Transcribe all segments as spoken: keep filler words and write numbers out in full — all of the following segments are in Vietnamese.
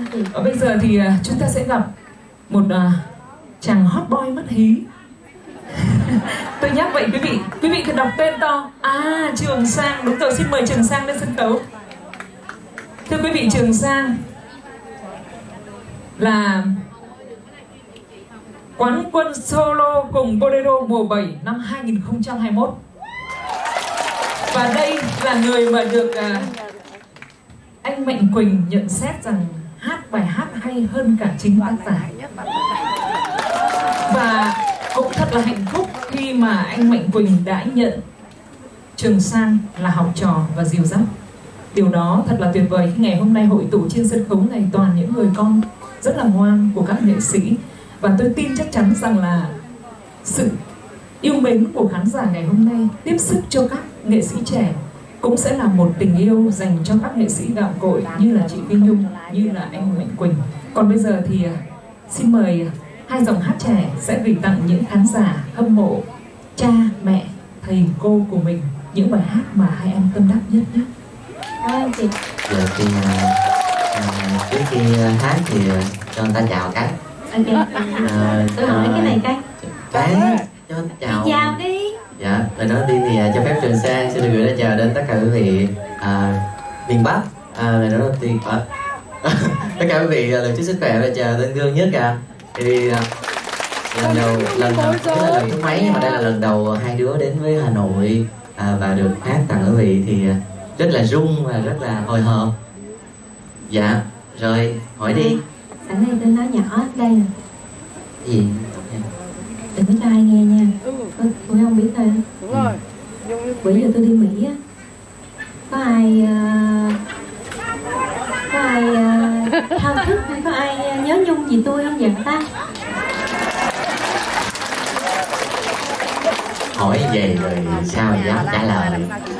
chị. Và bây giờ thì chúng ta sẽ gặp một uh, chàng hot boy mất hí. Tôi nhắc vậy quý vị, quý vị cần đọc tên to. À, Trường Sang, đúng rồi, xin mời Trường Sang lên sân khấu. Thưa quý vị, Trường Sang là quán quân solo cùng Bolero mùa bảy năm hai nghìn không trăm hai mươi mốt. Và đây là người mà được uh, anh Mạnh Quỳnh nhận xét rằng hát bài hát hay hơn cả chính tác giả. Và cũng thật là hạnh phúc khi mà anh Mạnh Quỳnh đã nhận Trường Sang là học trò và dìu dắt. Điều đó thật là tuyệt vời khi ngày hôm nay hội tụ trên sân khấu này toàn những người con rất là ngoan của các nghệ sĩ. Và tôi tin chắc chắn rằng là sự yêu mến của khán giả ngày hôm nay tiếp sức cho các nghệ sĩ trẻ cũng sẽ là một tình yêu dành cho các nghệ sĩ gạo cội như là chị Phi Nhung, như là anh Mạnh Quỳnh. Còn bây giờ thì xin mời hai dòng hát trẻ sẽ gửi tặng những khán giả hâm mộ cha, mẹ, thầy, cô của mình những bài hát mà hai em tâm đắc nhất nhé. Cảm ơn chị. Giờ thì uh, trước khi hát thì cho người ta chào cái. Ok. Uh, tôi hỏi uh, cái này cái. Cái cho chào. Chào đi. Dạ, lời nói đi thì uh, cho phép Trường Sang xin được gửi lời chào đến tất cả quý vị uh, miền Bắc. Uh, lời nói đầu tiên uh, tất cả quý vị uh, lời chúc sức khỏe và chào tên Gương nhất à. Thì uh, lần đầu lần đầu tức là lần thứ mấy nhưng mà đây là lần đầu hai đứa đến với Hà Nội à, và được hát tặng quý vị thì rất là rung và rất là hồi hộp. Dạ rồi hỏi đi. Sẵn đây tôi nói nhỏ đây nè. Gì? Đừng có cho ai nghe nha. Tôi, tôi không biết thôi. Đúng rồi. Bữa giờ tôi đi Mỹ á, có ai uh, có ai uh, thao thức hay có ai uh, nhớ nhung gì tôi không vậy ta? Hỏi về rồi sao mà dám trả lời.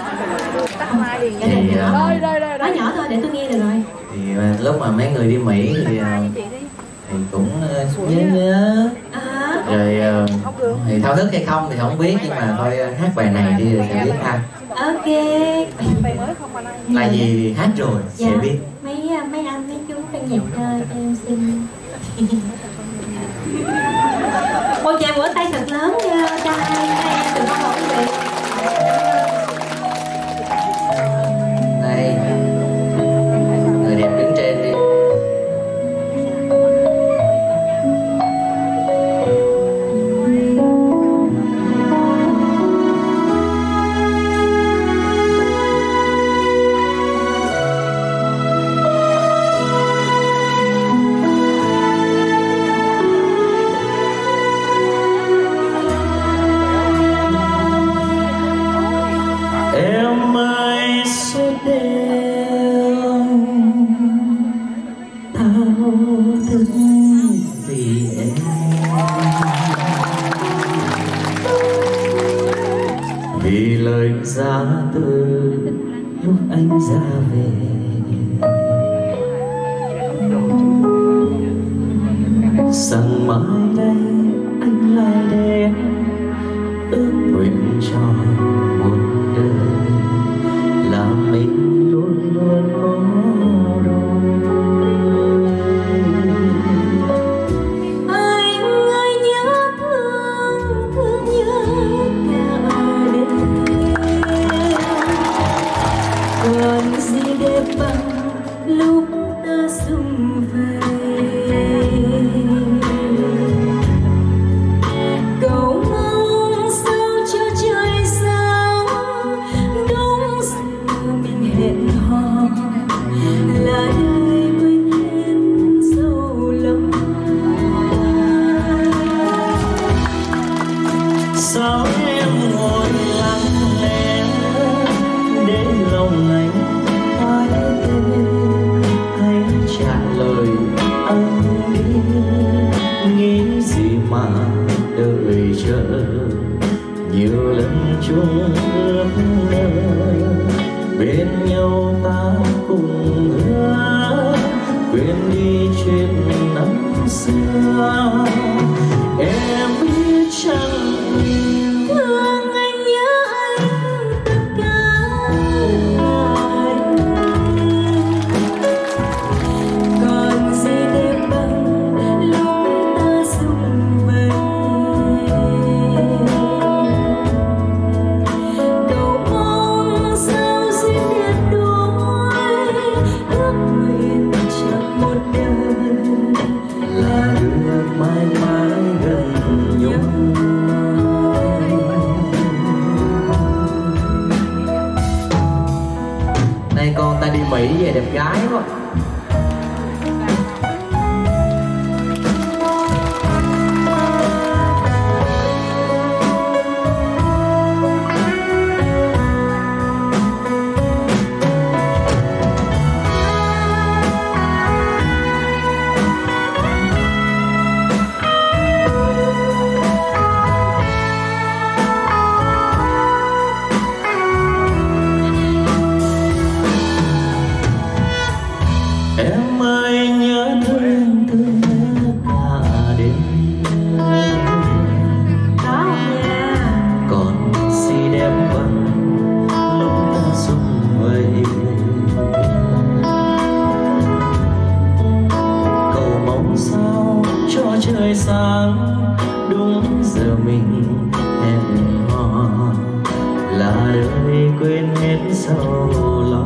Thì uh, nói nhỏ thôi để tôi nghe được rồi. Thì uh, lúc mà mấy người đi Mỹ thì uh, thì cũng uh, nhớ nhớ à. Rồi uh, thì thao thức hay không thì không biết nhưng mà thôi uh, hát bài này đi rồi sẽ biết ha. Ok. Là gì hát rồi dạ. Sẽ biết. Mấy mấy anh mấy chú ban nhạc cho em xin một tràng vỗ tay thật lớn cho hai em được không quý vị? Đây, người đẹp đứng trên đi. Vì lời giá từ lúc anh ra về, rằng mãi đây anh lại đem ước nguyện cho một đời là mình luôn luôn có đôi. Anh ơi nhớ thương, thương nhớ cả đêm. Còn gì đẹp bằng lúc ta sum về. Cầu mong sao cho trời sáng, đúng giờ mình hẹn hò là đời quên hết sâu lắm. Sao em ngồi lặng lẽ để lòng anh hỏi tên, hãy trả lời anh đi, nghĩ gì mà đợi chờ nhiều lần chung ước mơ, bên nhau ta cùng hứa quên đi chuyện năm xưa. Em biết chăng Thương anh nhớ anh tất cả. Còn tươi sáng đúng giờ mình hẹn hò, là đời quên hết sầu lo.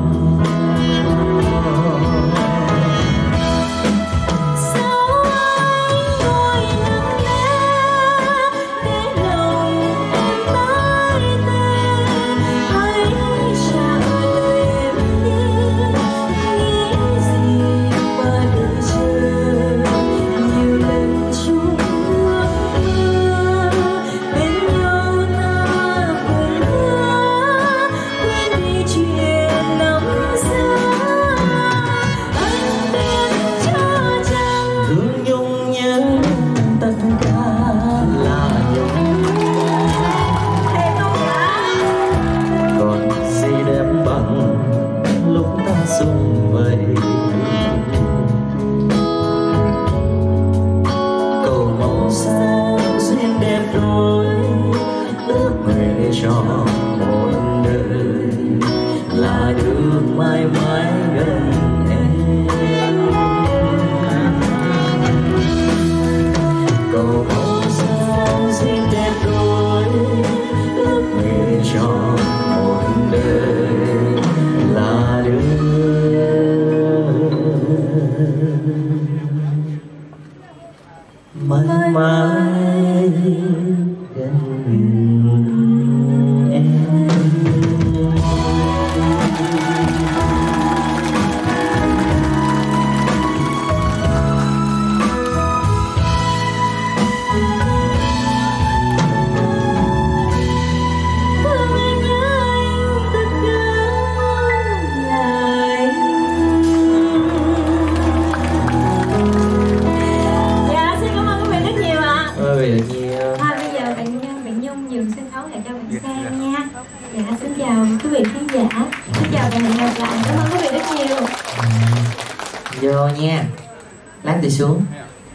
Vô nha, lát đi xuống.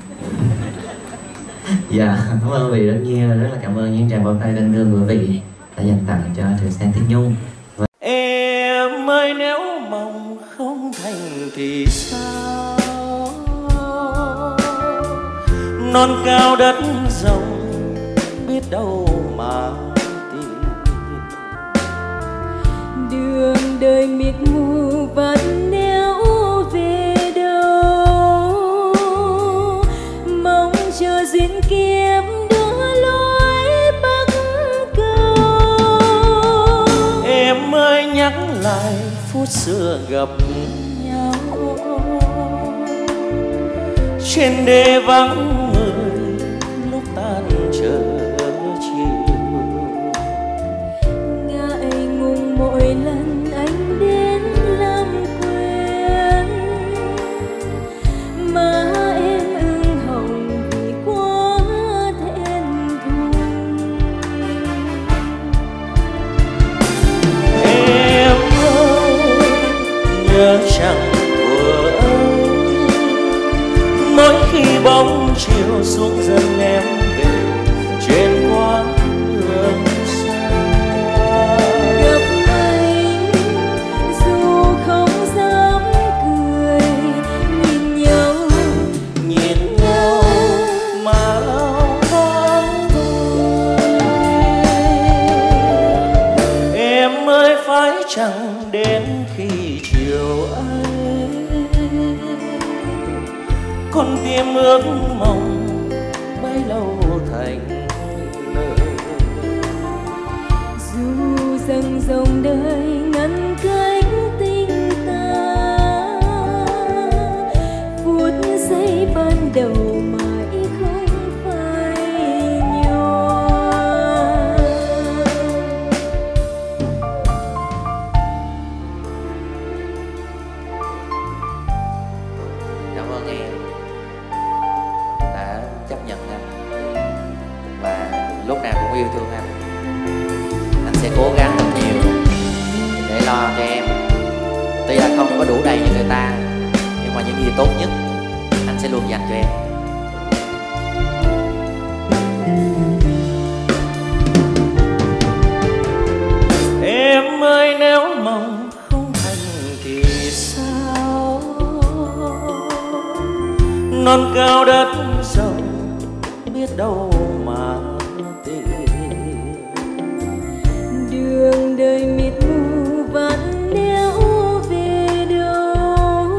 Dạ, cảm ơn quý vị rất nhiều, rất là cảm ơn những tràng pháo tay thân thương của quý vị đã dành tặng cho Trường Sang Tiết Nhung. Và... Em ơi nếu mong không thành thì sao, non cao đất rộng biết đâu mà tìm. Đường đời mịt mù vẫn néo về đâu, mong chờ duyên kiếp đưa lối bắc cầu. Em ơi nhắc lại phút xưa gặp nhau, trên đê vắng người lúc tan chờ chiều. Ngại ngùng mỗi lần anh đến làm quen, mà em ửng hồng vì quá thẹn thùng. Em ơi nhớ chẳng của anh, mỗi khi bóng chiều xuống dần em về trên quãng đường xa. Gặp anh dù không dám cười, nhìn nhau Nhìn nhau mà lòng vắng vui. Em ơi phải chẳng đến khi chiều ấy, con tim ước mong bấy lâu thành lời. dù rằng dòng đời ngăn cách tình ta, phút giây ban đầu mãi không phai nhòa. Cảm ơn em đã chấp nhận anh và lúc nào cũng yêu thương anh. Anh sẽ cố gắng thật nhiều để lo cho em. Tuy là không có đủ đầy như người ta, nhưng mà những gì tốt nhất anh sẽ luôn dành cho em. Em ơi nếu mong không thành thì sao, non cao đất rộng biết đâu mà tìm. Đường đời mịt mù vạn nẻo về đâu,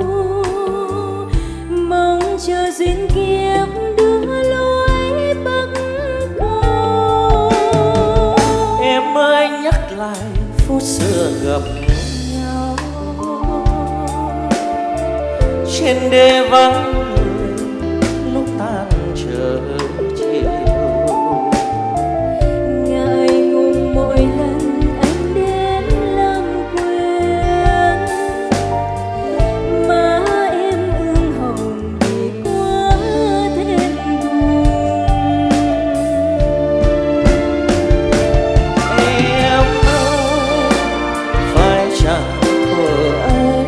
mong chờ duyên kiếp đưa lối bắc cầu. Em ơi nhắc lại phút xưa gặp nhau, trên đê vắng người lúc tan chờ chiều. Ngại ngùng mỗi lần anh đến làm quên, má em ửng hồng vì quá thẹn thùng. Em ơi phải chẳng thuở ấy,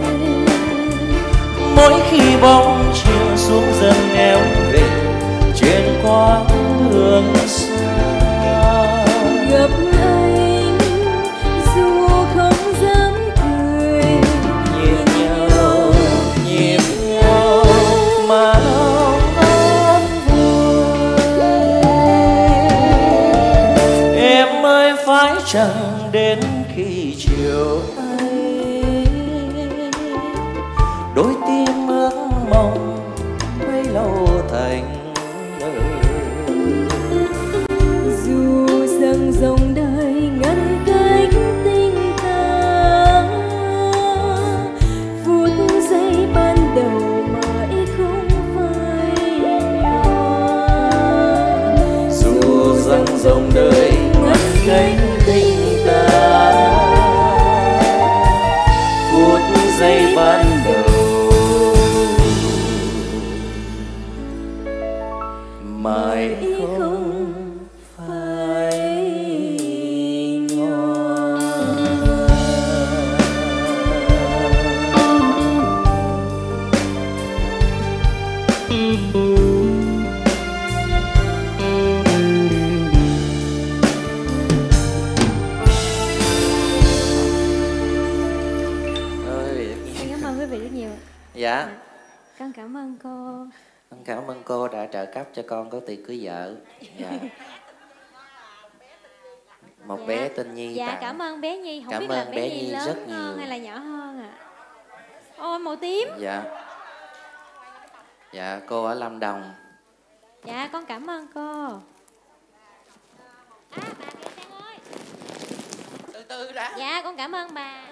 mỗi khi bóng chiều xuống dần neo về trên quãng đường xa. Gặp anh dù không dám cười, Nhìn nhau, nhìn nhau mà lòng ấm vui. Em ơi phải chẳng đến khi chiều ấy, đôi tim ước mong bấy lâu thành lời. dù rằng dòng đời ngăn cách tình ta, phút giây ban đầu mãi không phai nhòa. Dù rằng dòng đời ngăn cách tình ta, phút giây ban đầu mãi không phai nhòa. Em cảm ơn quý vị rất nhiều. Dạ, Con cảm ơn cô. con cảm ơn cô đã trợ cấp cho con có tiền cưới vợ. Dạ. Một Dạ. bé tên Nhi Dạ tặng. cảm ơn bé Nhi. Không Cảm biết là ơn bé, bé Nhi, Nhi lớn rất hơn nhiều. hay là nhỏ hơn ạ? À? Ôi màu tím. Dạ. Dạ, cô ở Lâm Đồng. Dạ con cảm ơn cô. À bà Kiều Sang ơi. Từ từ đã. Dạ con cảm ơn bà.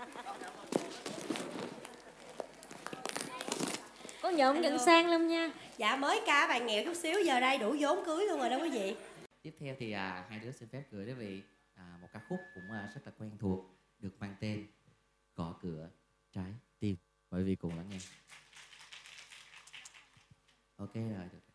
Con nhộn nhận sang lắm nha. Dạ mới ca bạn nghèo chút xíu, giờ đây đủ vốn cưới luôn rồi đó quý vị. Tiếp theo thì à, hai đứa xin phép gửi đến quý vị à, một ca khúc cũng à, rất là quen thuộc, được mang tên Gõ Cửa Trái Tim. Mời quý vị cùng lắng nghe. Ok rồi, được.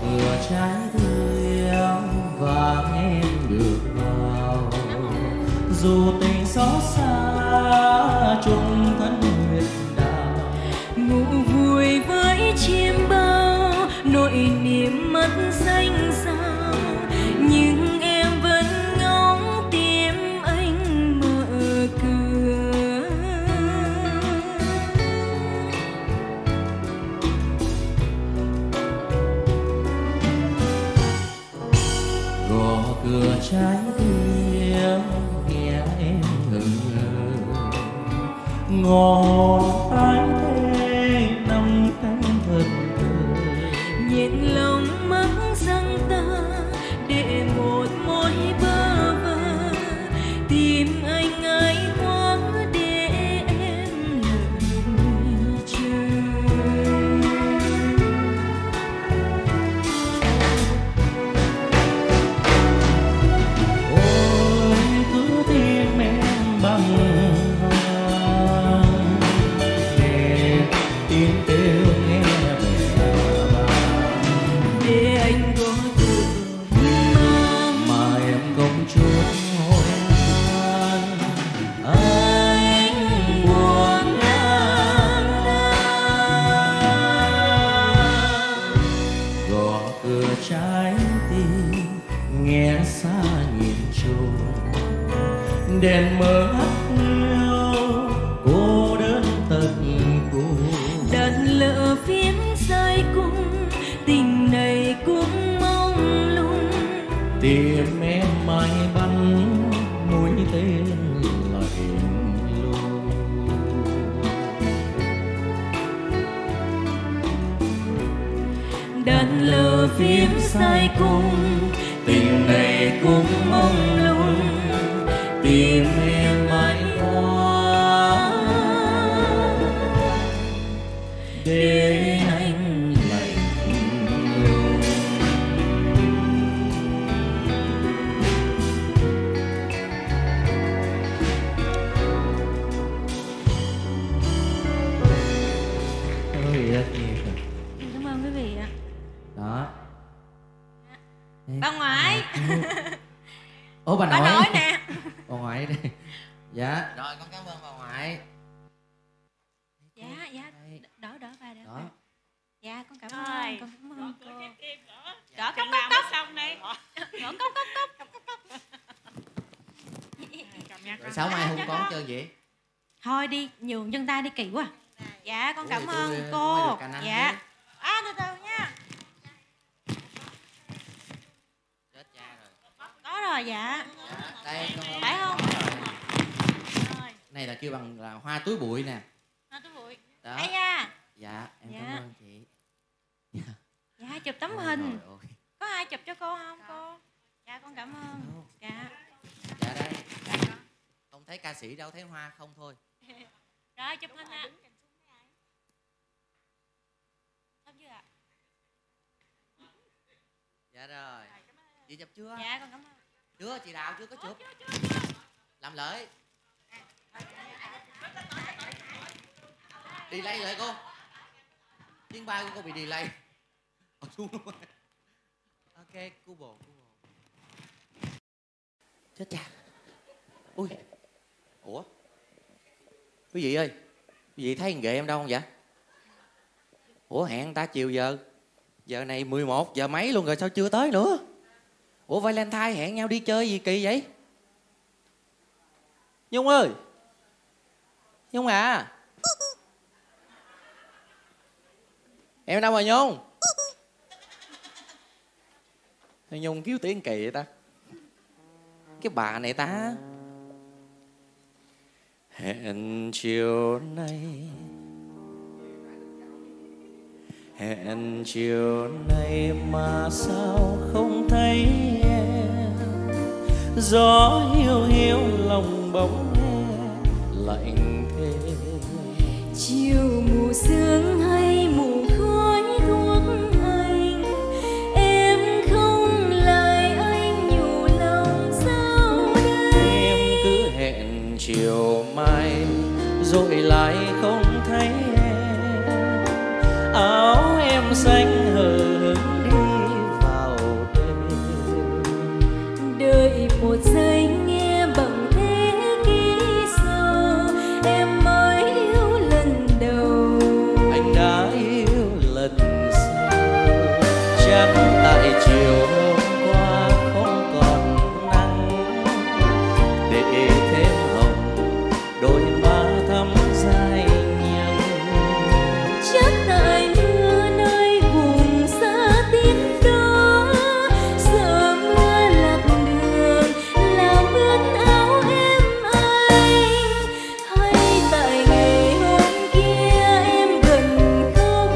cửa trái tươi và em được vào, dù tình xót xa chung thân huyết đào. Ngủ vui với chim bao, nỗi niềm mất xanh sao, nhưng em vẫn ngóng tim anh mở cửa. Gõ cửa trái tim nghe em ngừng ngừ, ngõ hồn ai thế năm cánh thật thơ. Nhện lòng mắc răng ta để một mối bơ vơ, tìm anh ai quá để em lặng chờ. Ôi cứ tim em bằng vàng để tin kêu nghe vẻ vang, Để anh có được mang mà em không chút hối hận. Anh buồn lang thang, gõ cửa trái tim nghe xa nhìn trùng, đèn mờ hắt hiu cô đơn tận cùng. đàn lỡ phiến sai cung, tình này cũng mong lung. Tim em mãi bắn mũi tên lạnh lùng. Đàn lỡ phiến sai cung, Tình này cũng mong lung, tim em mãi hoa để anh lạnh lùng. Ôi đất ơi. Cảm ơn quý vị ạ. Đó. Bà ngoại. Ủa bà Bà nội. nội nè. Bà ngoại đây. Dạ. Rồi con cảm ơn bà ngoại. Dạ dạ. Đỡ đỡ bà đỡ Đó. bà. Dạ con cảm Rồi. ơn, con cảm ơn cô. Gõ cốc cốc cốc xong đi. Gõ cốc cốc cốc. Rồi sáu mai không có chơi gì? Thôi đi, nhường chân tay đi kỳ quá. Dạ con Ủa, cảm thì tôi ơn mới cô. được cà năng Dạ. chứ. À từ từ nha. Chết cha rồi. Có rồi dạ. Dạ, đây con. Phải không? Rồi. Này là kêu bằng là hoa túi bụi nè. Hoa túi bụi. Đó. Ấy da. Dạ, em Dạ. cảm ơn chị. Dạ chụp tấm Ôi, hình. trời ơi. Có ai chụp cho cô không cô? Dạ con cảm ơn. Dạ. Dạ đây. Không thấy ca sĩ đâu, thấy hoa không thôi. Rồi chụp hình ạ. Xong chưa ạ? Dạ rồi. Chị chụp chưa? Dạ con cảm ơn. Chưa, chị Đào chưa có chụp. Làm lợi. Delay lại cô. Tiếng bay của cô bị delay. Ở xuống luôn. Ok, cu bồ, cu bồ. Chết cha. Ui. Ủa? Quý vị ơi, quý vị thấy ghệ em đâu không vậy? Ủa hẹn người ta chiều giờ. Giờ này mười một giờ mấy luôn rồi sao chưa tới nữa? Ủa Valentine hẹn nhau đi chơi gì kỳ vậy? Nhung ơi. Nhung à. Em đâu mà Nhung? Nhung kêu tiếng kỳ vậy ta. Cái bà này ta. Hẹn chiều nay, hẹn chiều nay mà sao không thấy em. Gió hiu hiu lòng bóng em lạnh thêm. chiều mù sương hay mù khói thuốc anh, em không lại anh nhủ lòng sao đây. Em cứ hẹn chiều mai rồi lại không thấy em. Áo em xanh hờ hững đi chiều hôm qua không còn nắng, để thêm hồng đôi má thắm dài nhằng. Chắc tại mưa nơi vùng xa tiếc đó, sợ mưa lạc đường làm ướt áo em anh. Hay tại ngày hôm kia em gần khóc,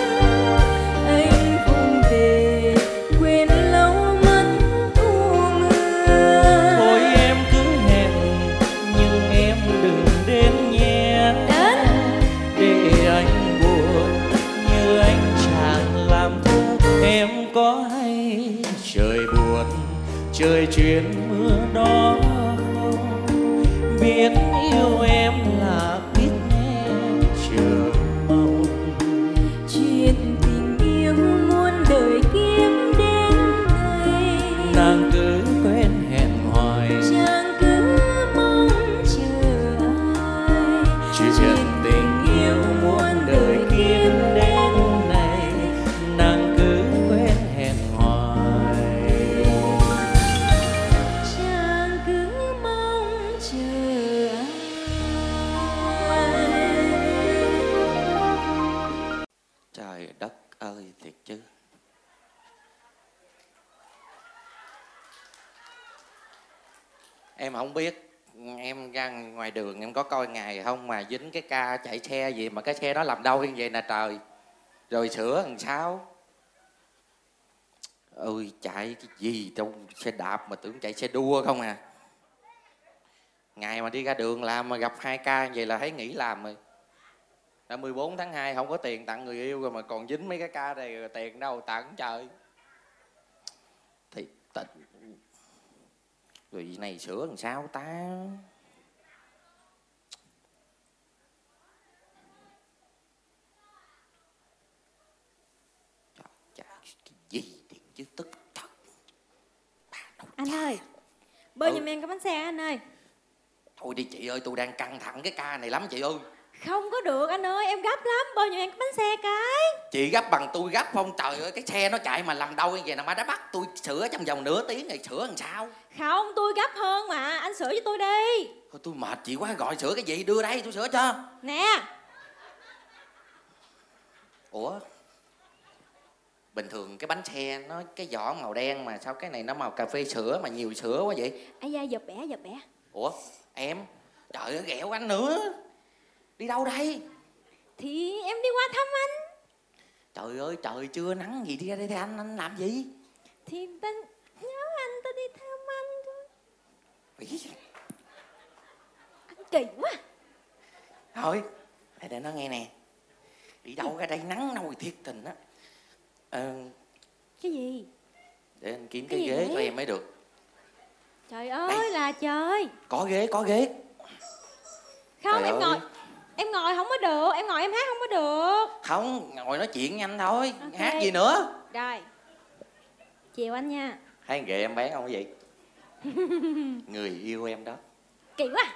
anh không về quên lâu mất thu mưa. Thôi em cứ hẹn nhưng em đừng đến nhé, để anh buồn như anh chàng làm thơ. Em có hay trời buồn trời chuyên mưa đó không? Biết yêu em là biết nghe chờ mong. Chuyện tình yêu muôn đời kiếm đến ngày, Nàng cứ quen hẹn hoài, chàng cứ mong chờ ai. chuyện tình yêu muôn đời kiếm đến này, nàng cứ quen hẹn hoài. Chàng cứ mong chờ ai. Trời đất ơi thiệt chứ. Em không biết, em ra ngoài đường em có coi ngày không mà dính cái ca chạy xe gì mà cái xe đó làm đâu như vậy nè trời. Rồi sửa làm sao. Ôi chạy cái gì trong xe đạp mà tưởng chạy xe đua không à. Ngày mà đi ra đường làm mà gặp hai ca như vậy là thấy nghỉ làm rồi. Đã mười bốn tháng hai không có tiền tặng người yêu rồi mà còn dính mấy cái ca này rồi tiền đâu tặng trời. Thì tịnh. Rồi này sửa làm sao ta. Trời, trời, cái gì thì chứ tức thật. Anh ơi, bơi giùm em cái bánh xe anh ơi. Thôi đi chị ơi, tôi đang căng thẳng cái ca này lắm chị ơi. Không có được anh ơi, em gấp lắm, bơi giùm em cái bánh xe cái. Chị gấp bằng tôi gấp không? Trời ơi, cái xe nó chạy mà làm đâu như vậy nào mà đã bắt tôi sửa trong vòng nửa tiếng này sửa làm sao? Không, tôi gấp hơn mà, anh sửa cho tôi đi. Thôi tôi mệt chị quá, gọi sửa cái gì đưa đây tôi sửa cho. Nè. Ủa? Bình thường cái bánh xe nó cái vỏ màu đen mà sao cái này nó màu cà phê sữa mà nhiều sữa quá vậy? Ây da, giật bẻ, giật bẻ. Ủa? Em? Trời ơi, ghẹo anh nữa. Đi đâu đây? Thì em đi qua thăm anh. Trời ơi, trời chưa nắng gì đi ra đây anh, anh làm gì? Thì ta nhớ anh, ta đi thăm anh thôi. Anh kỳ quá. Thôi, để, để nó nghe nè. Đi đâu ra đây nắng nồi thiệt tình á. Ờ, Cái gì? để anh kiếm Cái cái, gì ghế vậy? cho em mới được. Trời ơi Đây. là trời. Có ghế, có ghế. Không, Trời em ơi. ngồi. Em ngồi không có được, em ngồi em hát không có được. Không, ngồi nói chuyện nhanh thôi. Ok. Hát gì nữa? Rồi. Chiều anh nha. Hai ghệ em bán không cái gì? Người yêu em đó. Kỳ quá.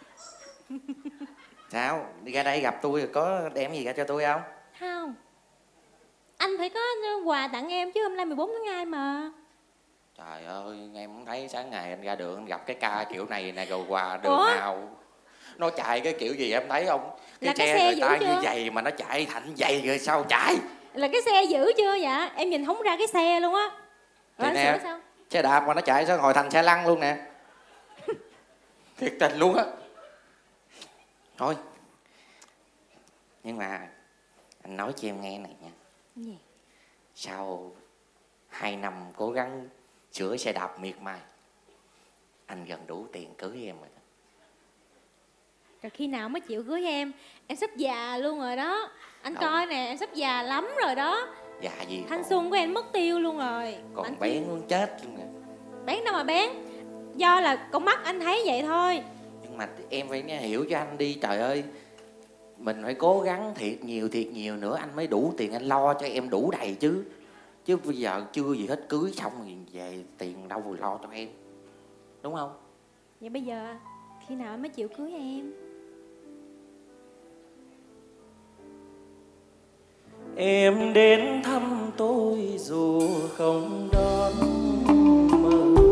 Sao? Đi ra đây gặp tôi có đem gì ra cho tôi không? Không. Anh phải có quà tặng em chứ, hôm nay mười bốn tháng hai mà. Trời ơi, em không thấy sáng ngày anh ra đường anh gặp cái ca kiểu này nè, rồi quà đường Ủa? nào nó chạy cái kiểu gì em thấy không? Cái Là cái xe xe người ta dữ như chưa? vậy mà nó chạy thành vậy rồi sao chạy? Là cái xe dữ chưa dạ? Em nhìn không ra cái xe luôn á. Thì Rồi anh nè, sửa sao? xe đạp mà nó chạy sao ngồi thành xe lăn luôn nè. Thiệt tình luôn á. Thôi. Nhưng mà anh nói cho em nghe này nha. Gì? Sau hai năm cố gắng sửa xe đạp miệt mài, anh gần đủ tiền cưới em rồi. Rồi khi nào mới chịu cưới em? Em sắp già luôn rồi đó. Anh Không. coi nè, em sắp già lắm rồi đó. Dạ gì Thanh còn- xuân của em mất tiêu luôn rồi. còn Anh bén muốn chết luôn nè. Bán đâu mà bán. Do là con mắt anh thấy vậy thôi. Nhưng mà em phải nghe hiểu cho anh đi, trời ơi. Mình phải cố gắng thiệt nhiều thiệt nhiều nữa anh mới đủ tiền anh lo cho em đủ đầy chứ. Chứ bây giờ chưa gì hết cưới xong rồi về tiền đâu rồi lo cho em. Đúng không? Vậy bây giờ khi nào anh mới chịu cưới em? Em đến thăm tôi dù không đón mời,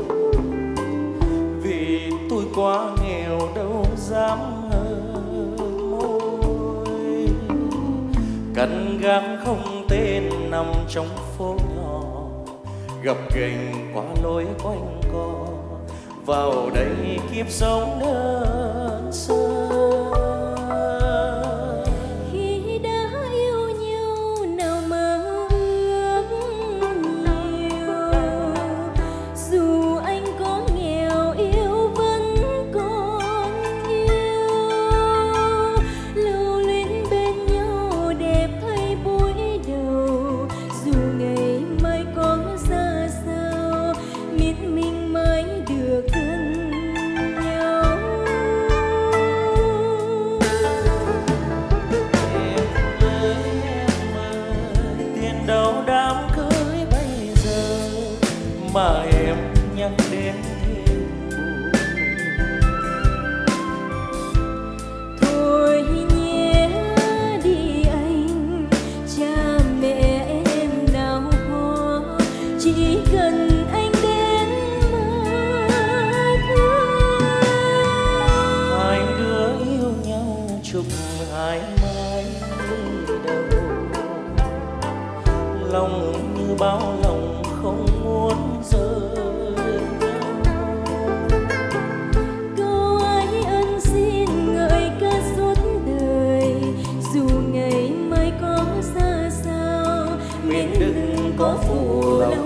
vì tôi quá nghèo đâu dám hờ môi. Căn gác không tên nằm trong phố nhỏ, gập ghềnh qua lối quanh co, vào đây kiếp sống đơn sơ. Khi đã yêu nhau nào mà ước nhiều, dù anh có nghèo yêu vẫn còn yêu. Lưu luyến bên nhau đẹp thay buổi đầu, dù ngày mai có ra sao, biết mình mãi được gần nhau. Em ơi em ơi, tiền đâu đám cưới bây giờ mà em nhắc đến thêm buồn. Thôi nhé đi anh, cha mẹ em nào có, chỉ cần anh đến mà thôi. Hai đứa yêu nhau chúc hai mãi đầu, lòng như bao lòng không muốn rời nhau. Câu ái ân xin ngợi ca suốt đời, dù ngày mai có ra sao, miễn đừng có phụ lòng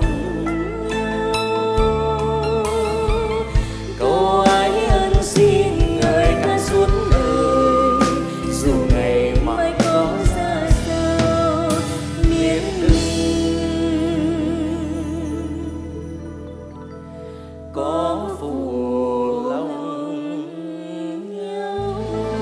nhau. Câu ái ân xin ngợi ca suốt đời, dù ngày mai có ra sao, miễn đừng có phụ lòng nhau.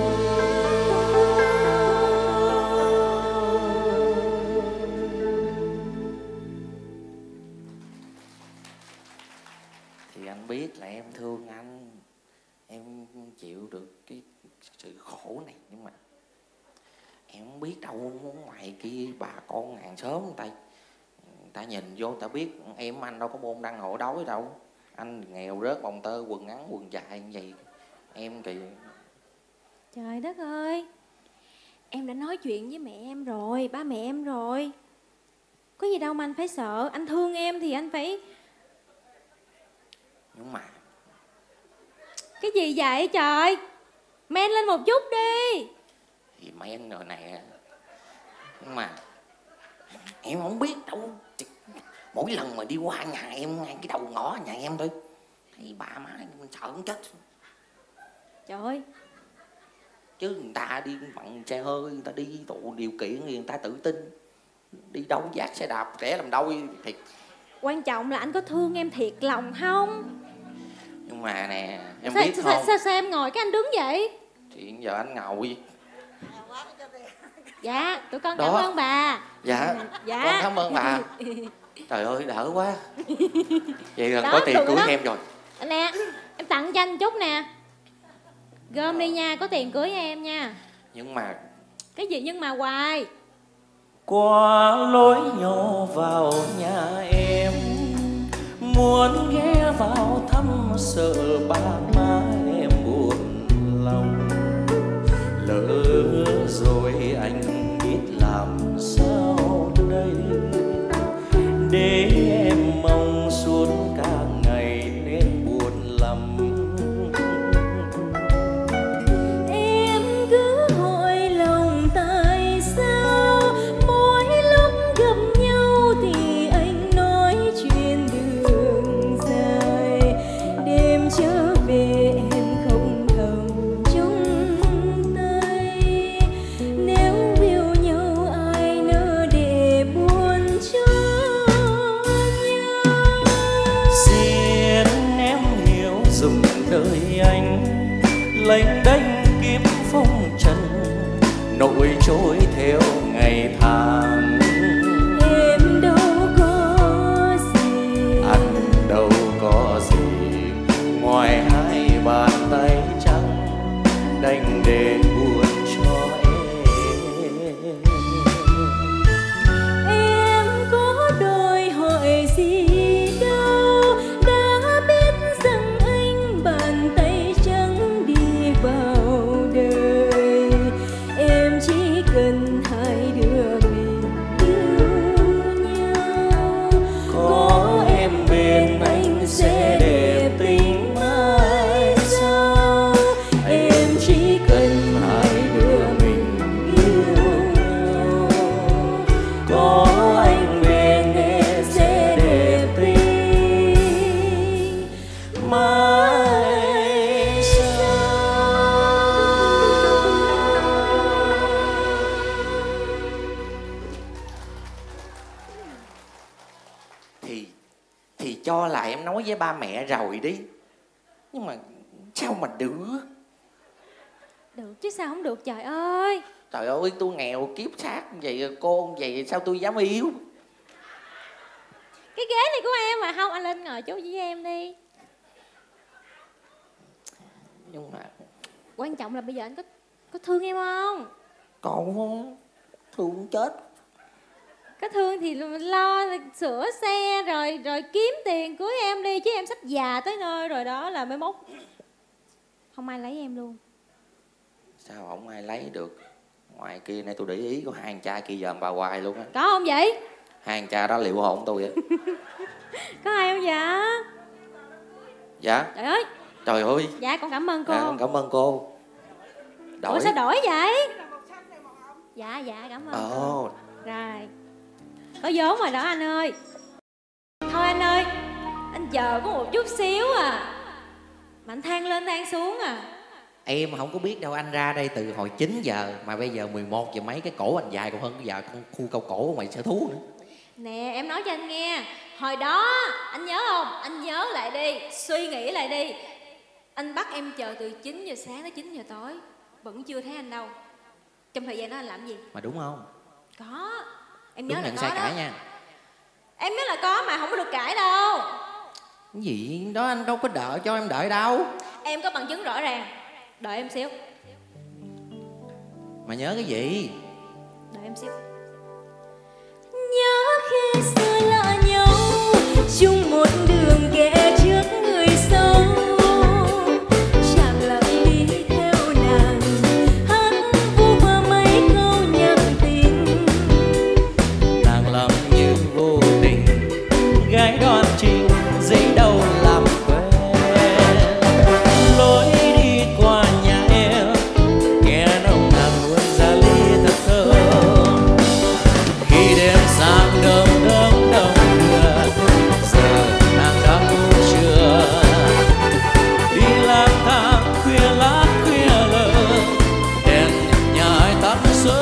Thì anh biết là em thương anh, em chịu được cái sự khổ này, nhưng mà em không biết đâu, ngoài kia bà con hàng xóm người ta người ta nhìn vô người ta biết em anh đâu có môn đăng hộ đói đâu. Anh nghèo rớt bồng tơ, quần ngắn quần dài như vậy, em thì Trời đất ơi, em đã nói chuyện với mẹ em rồi, ba mẹ em rồi. Có gì đâu mà anh phải sợ, anh thương em thì anh phải... nhưng mà Cái gì vậy trời? Men lên một chút đi. thì men rồi nè, nhưng mà em không biết đâu. Mỗi lần mà đi qua nhà em, ngay cái đầu ngõ nhà em thôi, thấy bà má em sợ không chết. Trời ơi, Chứ người ta đi bằng xe hơi, người ta đi tụ điều kiện thì người ta tự tin, đi đâu dắt xe đạp trẻ làm đôi thiệt. quan trọng là anh có thương em thiệt lòng không? Nhưng mà nè em sao, biết sao, không, sao, sao em ngồi cái anh đứng vậy? thì giờ anh ngồi. Dạ, tụi con Đó. cảm ơn bà. Dạ, Dạ. con cảm ơn bà. Trời ơi đỡ quá. Vậy là Đó, có tiền tụi cưới đó. em rồi. Nè, em tặng cho anh chút nè. Gom đi nha, có tiền cưới em nha. Nhưng mà Cái gì nhưng mà hoài. Qua lối nhỏ vào nhà em, muốn ghé vào thăm sợ ba má em buồn lòng. Lỡ rồi anh biết làm sao đây, để em mong suốt cả ngày nên buồn lắm. Em cứ hỏi lòng tại sao mỗi lúc gặp nhau thì anh nói chuyện đường dài. Đêm trở về em không thầm chung tay, nếu yêu nhau ai nỡ để buồn cho nhau. Xin em hiểu dùng đời anh lênh đênh kiếm phong trần, nổi trôi theo ngày tháng. Em đâu có gì, Anh đâu có gì ngoài hai bàn tay trắng đành để buồn cho em. thì thì cho là em nói với ba mẹ rồi đi. Nhưng mà sao mà được? Được chứ sao không được trời ơi. Trời ơi, tôi nghèo kiếp xác vậy, cô vậy sao tôi dám yêu? Cái ghế này của em mà. Không, anh lên ngồi chú với em đi. Nhưng mà quan trọng là bây giờ anh có có thương em không? Còn thương chết. Có thương thì lo sửa xe rồi rồi kiếm tiền cưới em đi, chứ em sắp già tới nơi rồi đó là mới mốt không ai lấy em luôn. Sao không ai lấy được? Ngoài kia này tôi để ý có hai anh trai kia dòm bà hoài luôn á. Có không vậy? Hai anh trai đó liệu hồn tôi á. Có ai không dạ? Dạ. Trời ơi. Trời ơi. Dạ con cảm ơn cô. Dạ con cảm ơn cô. Đổi. Ủa sao đổi vậy? Dạ dạ cảm ơn. Ồ. Rồi. Có vốn rồi đó anh ơi. Thôi anh ơi, anh chờ có một chút xíu à. Mà anh than lên than xuống à. Em không có biết đâu, anh ra đây từ hồi chín giờ mà bây giờ mười một giờ mấy, cái cổ anh dài còn hơn cái giờ con khu cao cổ ngoài sở thú nữa. Nè em nói cho anh nghe, hồi đó anh nhớ không? Anh nhớ lại đi, suy nghĩ lại đi. Anh bắt em chờ từ chín giờ sáng tới chín giờ tối, vẫn chưa thấy anh đâu. Trong thời gian đó anh làm gì? Mà đúng không? Có. Em nhớ đúng là nhận có sai đó. cãi nha. Em biết là có mà không có được cãi đâu. Cái gì đó anh đâu có đợi cho em đợi đâu. Em có bằng chứng rõ ràng. Đợi em xíu. Mà nhớ cái gì? Đợi em xíu. Nhớ khi xưa lạ nhau, chung một đường kẻ trước người sau. Chàng lặng đi theo nàng, hát vu vơ mấy câu nhắn tin. Nàng làm như vô tình, gái đoan trình dễ đâu làm quen. Lối đi qua nhà em, nghe nồng nàn luôn ra ly thật thơm. Khi đêm sáng đông đông đông đưa, giờ nàng đã ngủ chưa? Đi lang thang khuya lát khuya lờ, đèn nhà ai tắt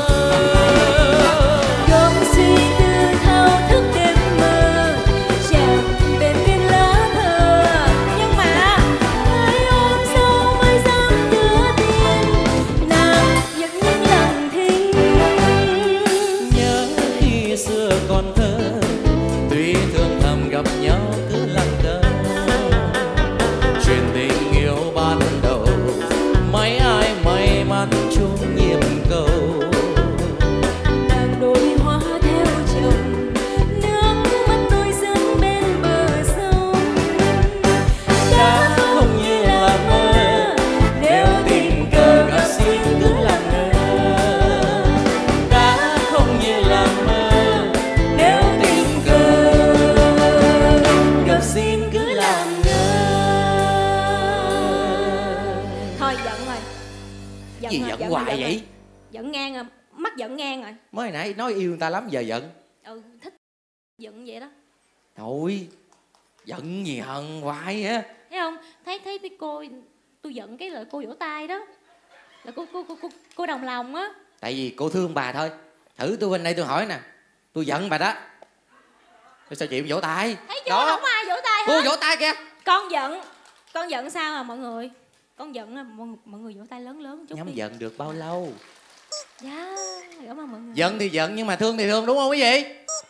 sớm. Gom suy tư thao thức đêm mơ, chàng bên viên lá thờ. Nhưng mà hai hôm sau mới dám đưa tin, nàng vẫn những lòng thinh. Nhớ khi xưa còn thơ, tuy thương thầm gặp nhau cứ lặng thơ. Chuyện tình yêu ban đầu, mấy ai may mắn chung nhiệm cầu. Nàng đôi hoa theo chồng, nước mắt tôi rơi bên bờ sông. Đã không như là mơ, nếu tình cờ gặp xin cứ làm ngơ. Đã không như là mơ, nếu tình cờ gặp xin cứ làm ngơ. Thôi giận rồi. Giận Gì rồi, giận giận hoài rồi, giận vậy? rồi. Giận ngang rồi. Mắt giận ngang rồi. Mới nãy nói yêu người ta lắm giờ giận. Ừ thích giận vậy đó. Thôi giận gì hận hoài á. Thấy không? Thấy thấy cái cô tôi giận cái lời cô vỗ tay đó. Là cô cô cô cô, cô đồng lòng á. Tại vì cô thương bà thôi. Thử tôi bên đây tôi hỏi nè, tôi giận bà đó, tôi sao chịu vỗ tay? Thấy chưa? Không ai vỗ tay cô hết. vỗ tay kìa. Con giận. Con giận sao à mọi người? Con giận là mọi, mọi người vỗ tay lớn lớn chút Nhắm đi. giận được bao lâu? Dạ, cảm ơn mọi người. Giận thì giận nhưng mà thương thì thương, đúng không quý vị?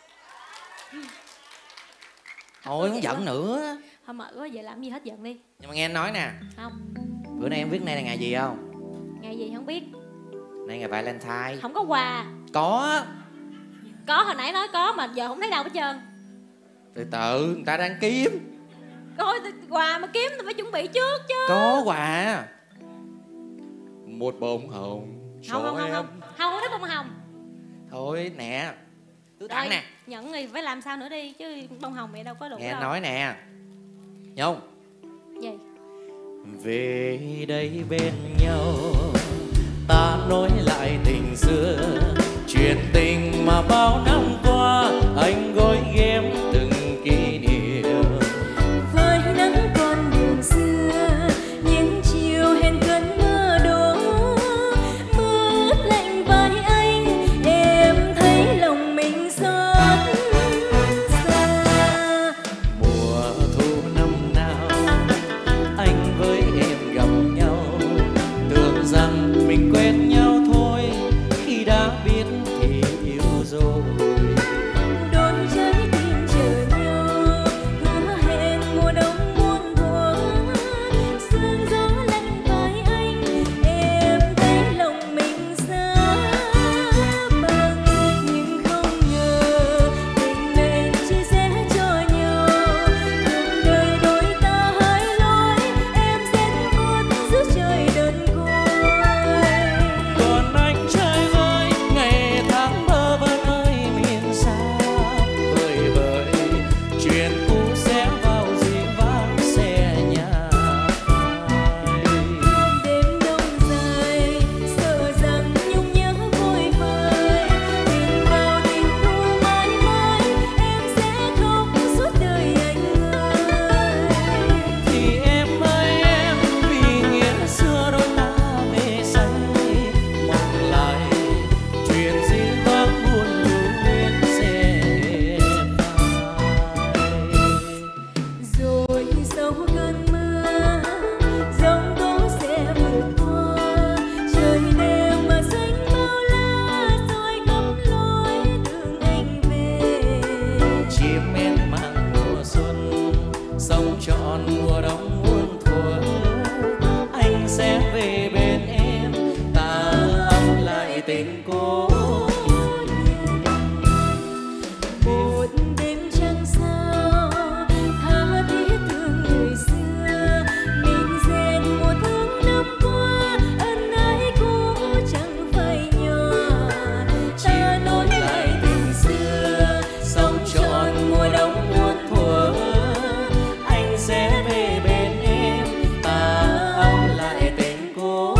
Thôi không giận nữa. Thôi mệt quá, vậy làm gì hết giận đi. Nhưng mà nghe anh nói nè, Không. bữa nay em biết nay là ngày gì không? Ngày gì không biết. Nay ngày Valentine. Không có quà. Có. Có hồi nãy nói có mà giờ không thấy đâu hết trơn. Từ từ, người ta đang kiếm. Coi quà mà kiếm thì phải chuẩn bị trước chứ. Có quà. Một bông hồng cho Không không không em. không. Không có thích bông hồng. Thôi nè, tôi tặng nè. Nhận thì phải làm sao nữa đi chứ bông hồng vậy đâu có đủ Nghe đâu. nói nè Nhung. Gì? Về đây bên nhau, ta nói lại tình xưa. Chuyện tình mà bao năm qua anh gói ghém từng kỷ niệm. Với nắng con đường xưa, những chiều hẹn cơn mưa đổ. Mưa ướt lạnh vai anh, em thấy lòng mình xót xa. sống trọn mùa đông muôn thuở. Anh sẽ về bên em, ta ấm lại tình cô. Một đêm trăng sao tha thiết thương người xưa, mình rèn một tháng năm qua ân ái cũ chẳng phai nhòa. Ta nối lại tình xưa, Sống trọn mùa đông muôn thuở. Anh sẽ về bên em, ta ấm lại tình cô.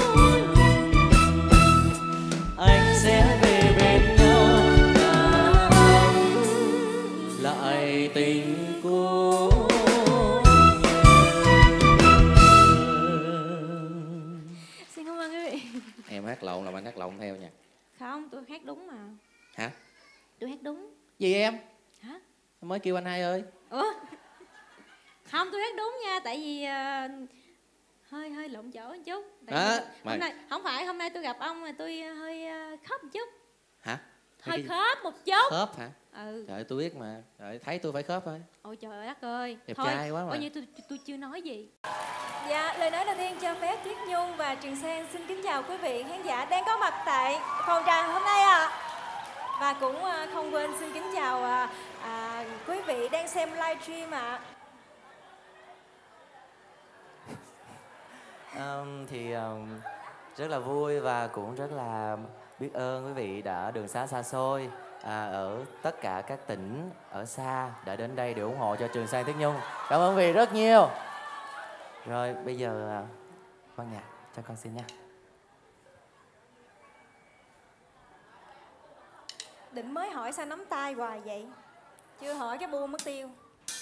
Anh sẽ về bên nhau, ta ấm lại tình cô. Xin cảm ơn quý vị. Em hát lộn là anh hát lộn theo nha. Không, tôi hát đúng mà. Hả? Tôi hát đúng. Gì em? Hả? Em mới kêu anh hai ơi. Ủa? Không, tôi hát đúng nha. Tại vì ờ, hơi hơi lộn chỗ một chút. Tại Đó, vì mà- hôm nay không phải hôm nay tôi gặp ông mà tôi hơi ờ, khớp một chút. Hả? Hơi Cái- khớp một chút. Khớp hả? Ừ. Trời ơi, tôi biết mà. Trời, thấy tôi phải khớp thôi. Ôi trời ơi đất ơi. Đẹp Thôi, trai quá mà. coi như tôi, tôi chưa nói gì. Dạ, lời nói đầu tiên cho phép Tuyết Nhung và Trường Sen xin kính chào quý vị khán giả đang có mặt tại phòng trà hôm nay ạ. Và cũng à, không quên xin kính chào à, à, quý vị đang xem livestream ạ. Um, thì um, rất là vui và cũng rất là biết ơn quý vị đã đường xá xa xôi à, ở tất cả các tỉnh ở xa đã đến đây để ủng hộ cho Trường Sen Tuyết Nhung. Cảm ơn quý vị rất nhiều. Rồi bây giờ uh, ban nhạc cho con xin nha. Định mới hỏi sao nắm tay hoài vậy? Chưa hỏi cái buông mất tiêu.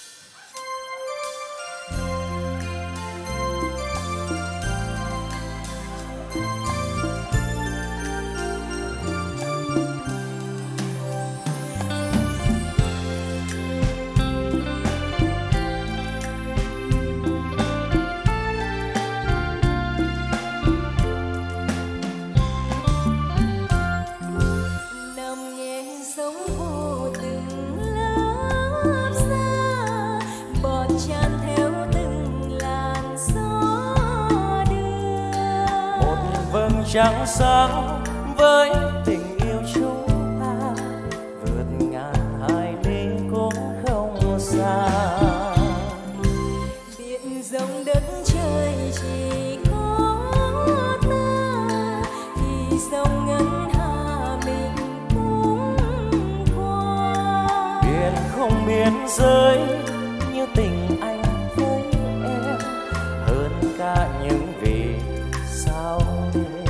nằm nghe sóng vô từng lớp xa, bọt tràn theo từng làn gió đưa. Một vầng trăng sáng với tình yêu chúng ta, vượt ngàn hải ly cũng không xa. Biển rộng đất trời chỉ có ta, thì dòng ngân hà mình cũng qua. Biển không biên giới như tình anh với em, hơn cả những vì sao đêm.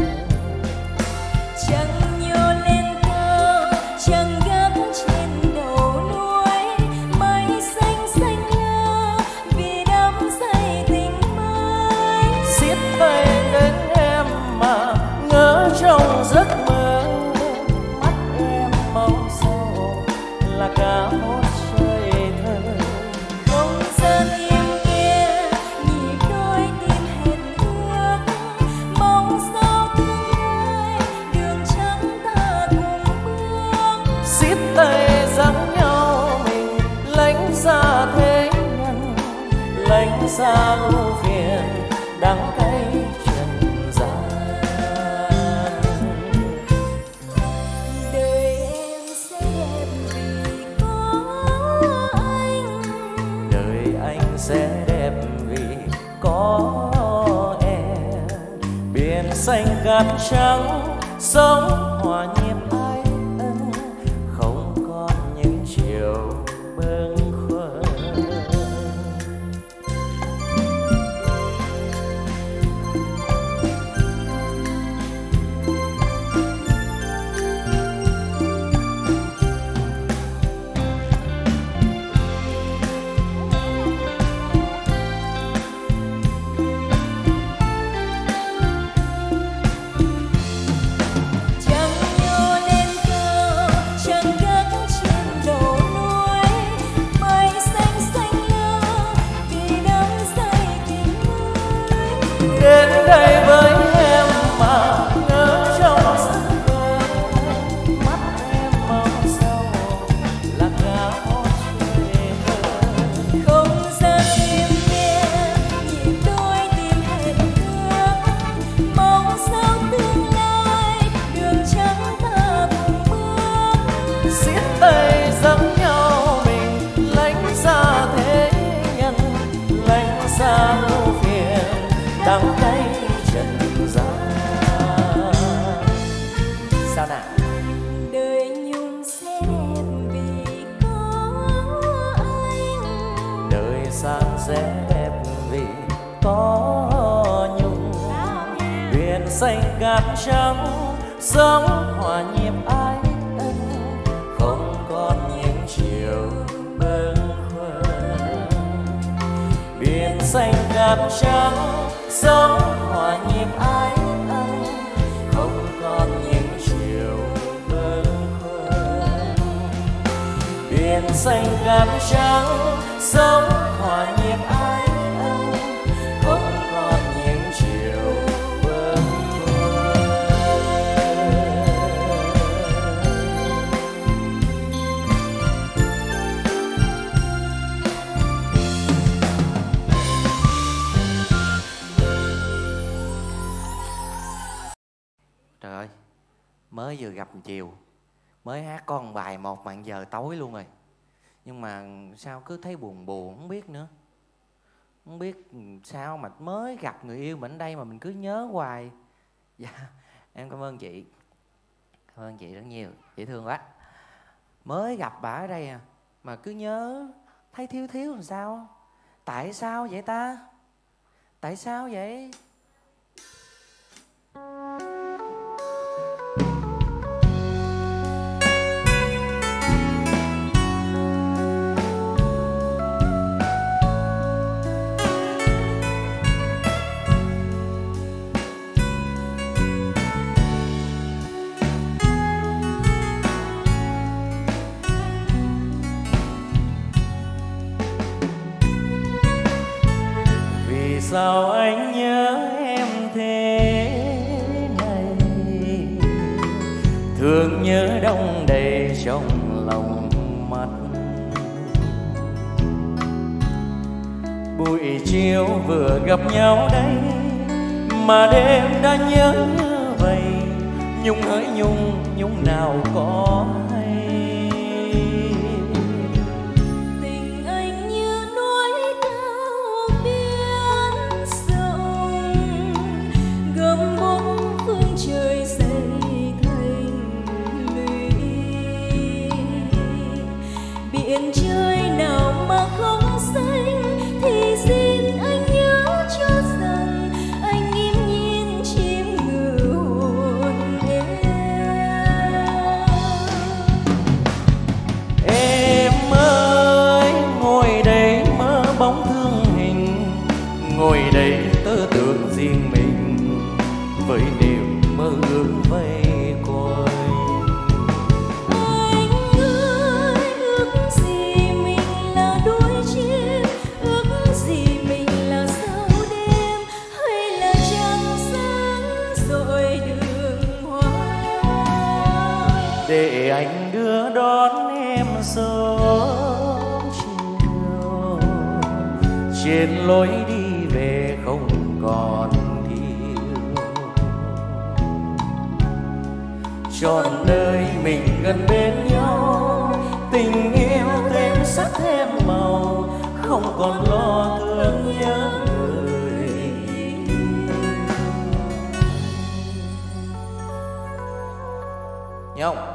Trăng nhô lên cao, trăng gác trên đầu núi, mây xanh xanh lơ vì đắm say tình mới. Xiết tay đến em mà ngỡ trong giấc mơ, mắt em mong sâu là cả một trời thơ. Không gian im kia nhịp đôi tim hẹn ước, mong sao tương lai đường trắng ta cùng bước. Xiết tay dắt nhau mình lánh xa thế nhân, lánh xa ưu phiền đắng cay trần gian. Đời em sẽ đẹp vì có anh, Đời anh sẽ đẹp vì có em. Biển xanh cát trắng sống hòa nhịp ai ân, không còn những chiều bâng khuâng. trăng nhô lên cao, trăng gác trên đầu núi, mây xanh xanh lơ vì đắm say tình mới. Đến đây với em mà ngỡ trong giấc mơ, mắt em mong sâu là cả một trời thơ. Không sang sẽ đẹp vì có nhung. Biển xanh cát trắng sống hòa nhịp ái ân, không còn những chiều bâng khuâng. Biển xanh cát trắng sống hòa nhịp ái ân, không còn những chiều bâng khuâng. Biển xanh cát trắng sống hòa nhịp ái ân, không còn những chiều bâng Trời ơi, mới vừa gặp chiều, mới hát con bài một màn giờ tối luôn rồi. Nhưng mà sao cứ thấy buồn buồn, không biết nữa. Không biết sao mà mới gặp người yêu mình ở đây mà mình cứ nhớ hoài. Dạ, em cảm ơn chị. Cảm ơn chị rất nhiều, chị thương quá. Mới gặp bà ở đây à, mà cứ nhớ, thấy thiếu thiếu làm sao. Tại sao vậy ta? Tại sao vậy? sao anh nhớ em thế này, thương nhớ đông đầy trong lòng mắt. Buổi chiều vừa gặp nhau đây mà đêm đã nhớ như vậy, nhung hỡi nhung, nhung nào có hay. Biển trời nào mà không xanh thì xin anh nhớ cho rằng anh im nhìn chim ngự hồn em. Em ơi ngồi đây mơ bóng thương hình, ngồi đây tớ tưởng riêng mình với niềm mơ ước vây quanh. Để anh đưa đón em sớm chiều, trên lối đi về không còn thiếu. Trọn đời mình gần bên nhau, tình yêu thêm sắc thêm màu, không còn lo thương nhớ người. Nhung,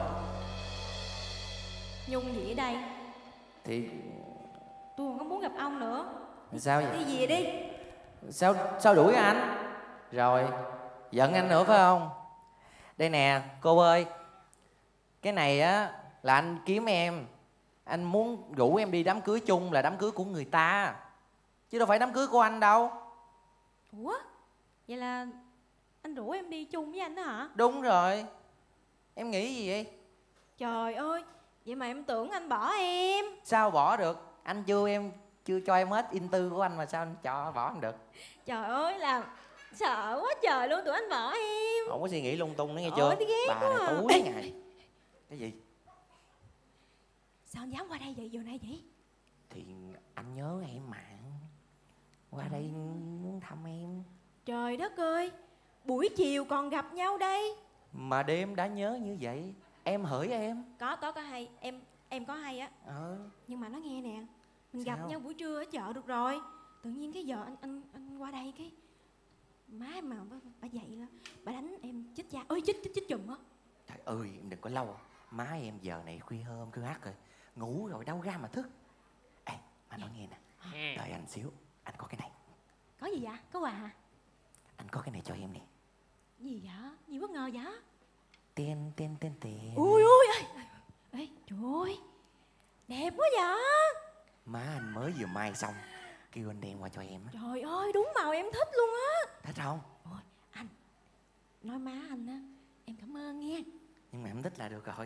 Nhung gì ở đây? thì Tôi không muốn gặp ông nữa. sao vậy? Đi về đi. Sao sao đuổi anh? Rồi, giận anh nữa phải không? Đây nè, cô ơi. Cái này á là anh kiếm em. Anh muốn rủ em đi đám cưới chung là đám cưới của người ta, chứ đâu phải đám cưới của anh đâu. Ủa? Vậy là anh rủ em đi chung với anh đó hả? Đúng rồi. Em nghĩ gì vậy? Trời ơi, vậy mà em tưởng anh bỏ em. Sao bỏ được? Anh chưa em chưa cho em hết in tư của anh mà sao anh cho bỏ anh được? Trời ơi, làm sợ quá trời luôn, tụi anh bỏ em. Không có suy nghĩ lung tung nữa nghe Ôi, chưa? thấy ghét Bà quá này à. tối ngày. Cái gì? Sao anh dám qua đây vậy, giờ này vậy? Thì anh nhớ em mà. Qua đây muốn thăm em. Trời đất ơi, buổi chiều còn gặp nhau đây. Mà đêm đã nhớ như vậy. Em hỡi em. Có, có, có hay. Em em có hay á. Ờ. Nhưng mà nó nghe nè, mình Sao? gặp nhau buổi trưa ở chợ được rồi. Tự nhiên cái giờ anh anh anh qua đây cái má em mà bà, bà dậy là bà đánh em chích cha. Ơi chích chích chích chùm á. Trời ơi em đừng có lâu. Má em giờ này khuya hôm cứ hát rồi. Ngủ rồi đâu ra mà thức. Ê mà nói nghe nè. Đợi anh anh xíu. Anh có cái này. Có gì vậy? Có quà hả? Anh có cái này cho em nè. Gì vậy? Gì bất ngờ vậy? Tiền, tiền, tiền, tiền. Ui ui ơi. Ê, trời ơi. Đẹp quá vậy. Má anh mới vừa mai xong, kêu anh đem qua cho em á. Trời ơi, đúng màu em thích luôn á. Thích không? Ôi, anh nói má anh á, em cảm ơn nghe. Nhưng mà em thích là được rồi.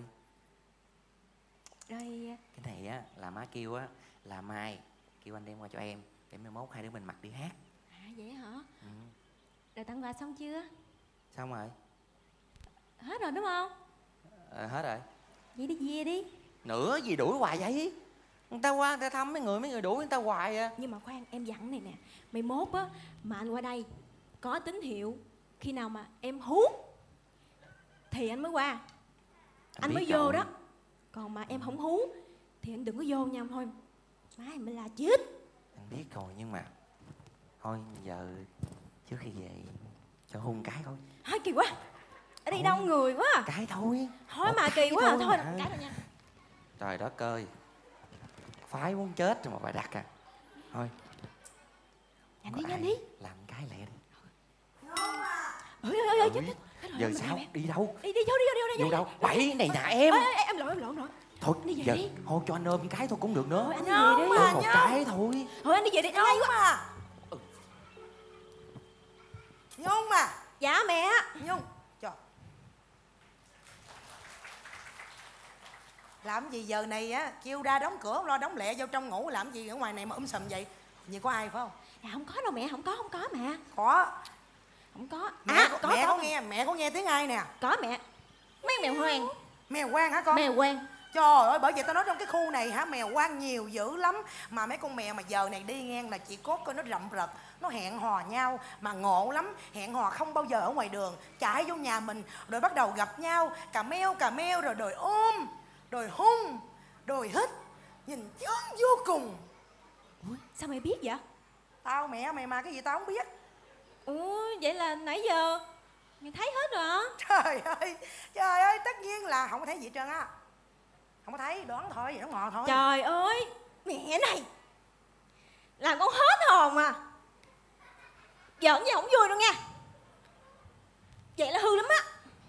Rồi cái này á là má kêu á là mai kêu anh đem qua cho em để mai mốt hai đứa mình mặc đi hát. À vậy hả? Ừ. Rồi tặng quà xong chưa? Xong rồi. Hết rồi đúng không? Ờ, hết rồi. Vậy đi về đi. Nữa gì đuổi hoài vậy? Người ta qua người ta thăm mấy người, mấy người đuổi người ta hoài à. Nhưng mà khoan, em dặn này nè, mai mốt á mà anh qua đây có tín hiệu khi nào mà em hú thì anh mới qua, anh, anh mới vô rồi. Đó. Còn mà em không hú thì anh đừng có vô nha thôi, má em mới là chết. Anh biết rồi nhưng mà thôi giờ trước khi về cho hôn cái thôi. Thôi kỳ quá, ở đây đông người quá. Cái thôi. Thôi mà kỳ quá à. Thôi cái thôi nha. Trời đất ơi, phái muốn chết rồi mà bà đặt à. Thôi nhanh đi nhanh đi, làm cái lẹ đi. Ơi ơi ơi chết chết. Giờ sao đi đâu? Đi đi vô đi vô đi vô đâu? Bảy này nhà em. Ê, ê, em lộn em lộn rồi. Thôi đi về giờ đi. thôi cho anh ôm một cái thôi cũng được nữa. Thôi anh đi về đi. Ôm một cái thôi. Thôi anh đi về đi, anh hay quá. Ừ. Nhung mà. Dạ mẹ. Nhung, trời. Làm gì giờ này á, kêu ra đóng cửa không lo đóng lẹ vô trong ngủ, làm gì ở ngoài này mà um sùm vậy? Như có ai phải không? Dạ không có đâu mẹ, không có không có mẹ. Có. Không có. Mẹ, À, có, có, mẹ có, có, có nghe, mẹ có nghe tiếng ai nè? Có mẹ. Mấy mèo hoang. Mèo hoang hả con? Mèo hoang. Trời ơi, bởi vậy tao nói trong cái khu này hả, mèo hoang nhiều dữ lắm. Mà mấy con mèo mà giờ này đi ngang là chị cốt coi nó rậm rật, nó hẹn hò nhau mà ngộ lắm. Hẹn hò không bao giờ ở ngoài đường, chạy vô nhà mình rồi bắt đầu gặp nhau, cà meo cà meo rồi đòi ôm, đòi hung, đòi hít. Nhìn chán vô cùng. Ủa, sao mày biết vậy? Tao mẹ mày mà cái gì tao không biết. Ủa, vậy là nãy giờ mày thấy hết rồi hả? Trời ơi, trời ơi, tất nhiên là không có thấy gì hết trơn á. Không có thấy, đoán thôi, vậy nó ngọt thôi. Trời ơi, mẹ này làm con hết hồn à. Giỡn gì không vui đâu nha. Vậy là hư lắm á.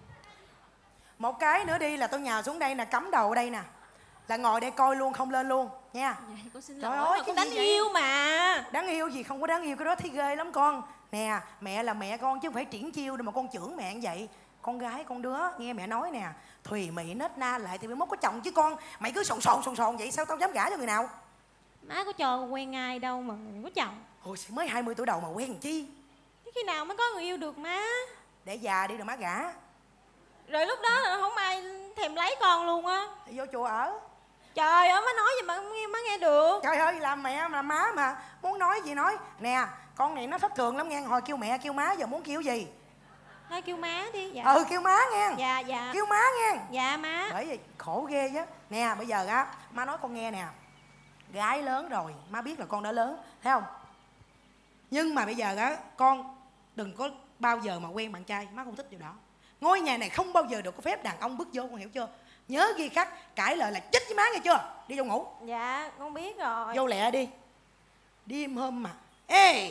Một cái nữa đi là tôi nhào xuống đây nè, cắm đầu ở đây nè, là ngồi đây coi luôn, không lên luôn nha. Vậy con xin Trời lỗi, ơi, con cái đánh gì vậy? yêu mà. Đáng yêu gì, không có đáng yêu, cái đó thấy ghê lắm con. Nè, mẹ là mẹ con chứ không phải triển chiêu đâu mà con chưởng mẹ như vậy. Con gái con đứa, nghe mẹ nói nè, thùy mị nết na lại thì mới mốt có chồng chứ con. Mày cứ sồn sồn sồn sồn vậy sao tao dám gả cho người nào? Má có cho quen ai đâu mà có chồng. Ôi mới hai mươi tuổi đầu mà quen làm chi? Thế khi nào mới có người yêu được má? Để già đi rồi má gả. Rồi lúc đó không ai thèm lấy con luôn á. Thì vô chùa ở. Trời ơi, má nói gì mà nghe má nghe được. Trời ơi, làm mẹ mà má mà muốn nói gì nói. Nè, con này nó thất thường lắm nghe. Hồi kêu mẹ kêu má, giờ muốn kêu gì? Thôi kêu má đi. Dạ. Ừ, kêu má nghe. Dạ dạ. Kêu má nghe. Dạ má. Bởi vì khổ ghê chứ. Nè bây giờ á, má nói con nghe nè, gái lớn rồi, má biết là con đã lớn, thấy không? Nhưng mà bây giờ á, con đừng có bao giờ mà quen bạn trai, má không thích điều đó. Ngôi nhà này không bao giờ được có phép đàn ông bước vô, con hiểu chưa? Nhớ ghi khắc, cãi lời là chết với má nghe chưa? Đi vô ngủ. Dạ con biết rồi. Vô lẹ đi. Đêm hôm mà. Ê,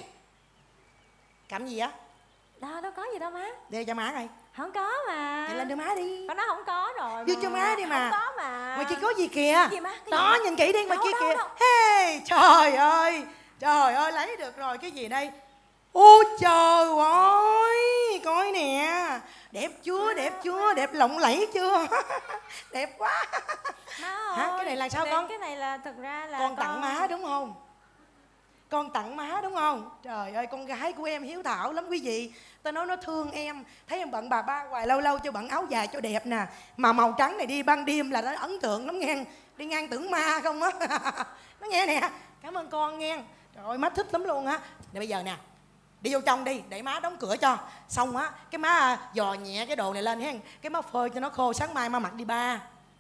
cầm gì á? Đâu đâu có gì đâu má. Đưa cho má coi. Không có mà. Vậy lên đưa má đi. Con nói không có rồi. Đưa cho má đi mà. Không có mà. Ngoài kia có gì kìa? Gì má? Cái đó gì? nhìn kỹ đi, ngoài đâu, kia đâu, kìa. đâu. Hey, trời ơi, trời ơi, lấy được rồi. Cái gì đây? Ôi trời ơi, coi nè. Đẹp chưa, đẹp chưa, đẹp lộng lẫy chưa? Đẹp quá. Má Hả? ơi, Cái này là sao cái con? Cái này là thật ra là Con tặng má đúng không? Con tặng má đúng không? Trời ơi, con gái của em hiếu thảo lắm quý vị. Tao nói nó thương em. Thấy em bận bà ba hoài, lâu lâu cho bận áo dài cho đẹp nè. Mà màu trắng này đi ban đêm là nó ấn tượng lắm nghe. Đi ngang tưởng ma không á. Nó nghe nè. Cảm ơn con nghe. Trời ơi, má thích lắm luôn á. Để bây giờ nè, đi vô trong đi, để má đóng cửa cho. Xong á, cái má dò nhẹ cái đồ này lên hen. Cái má phơi cho nó khô, sáng mai má mặc đi ba.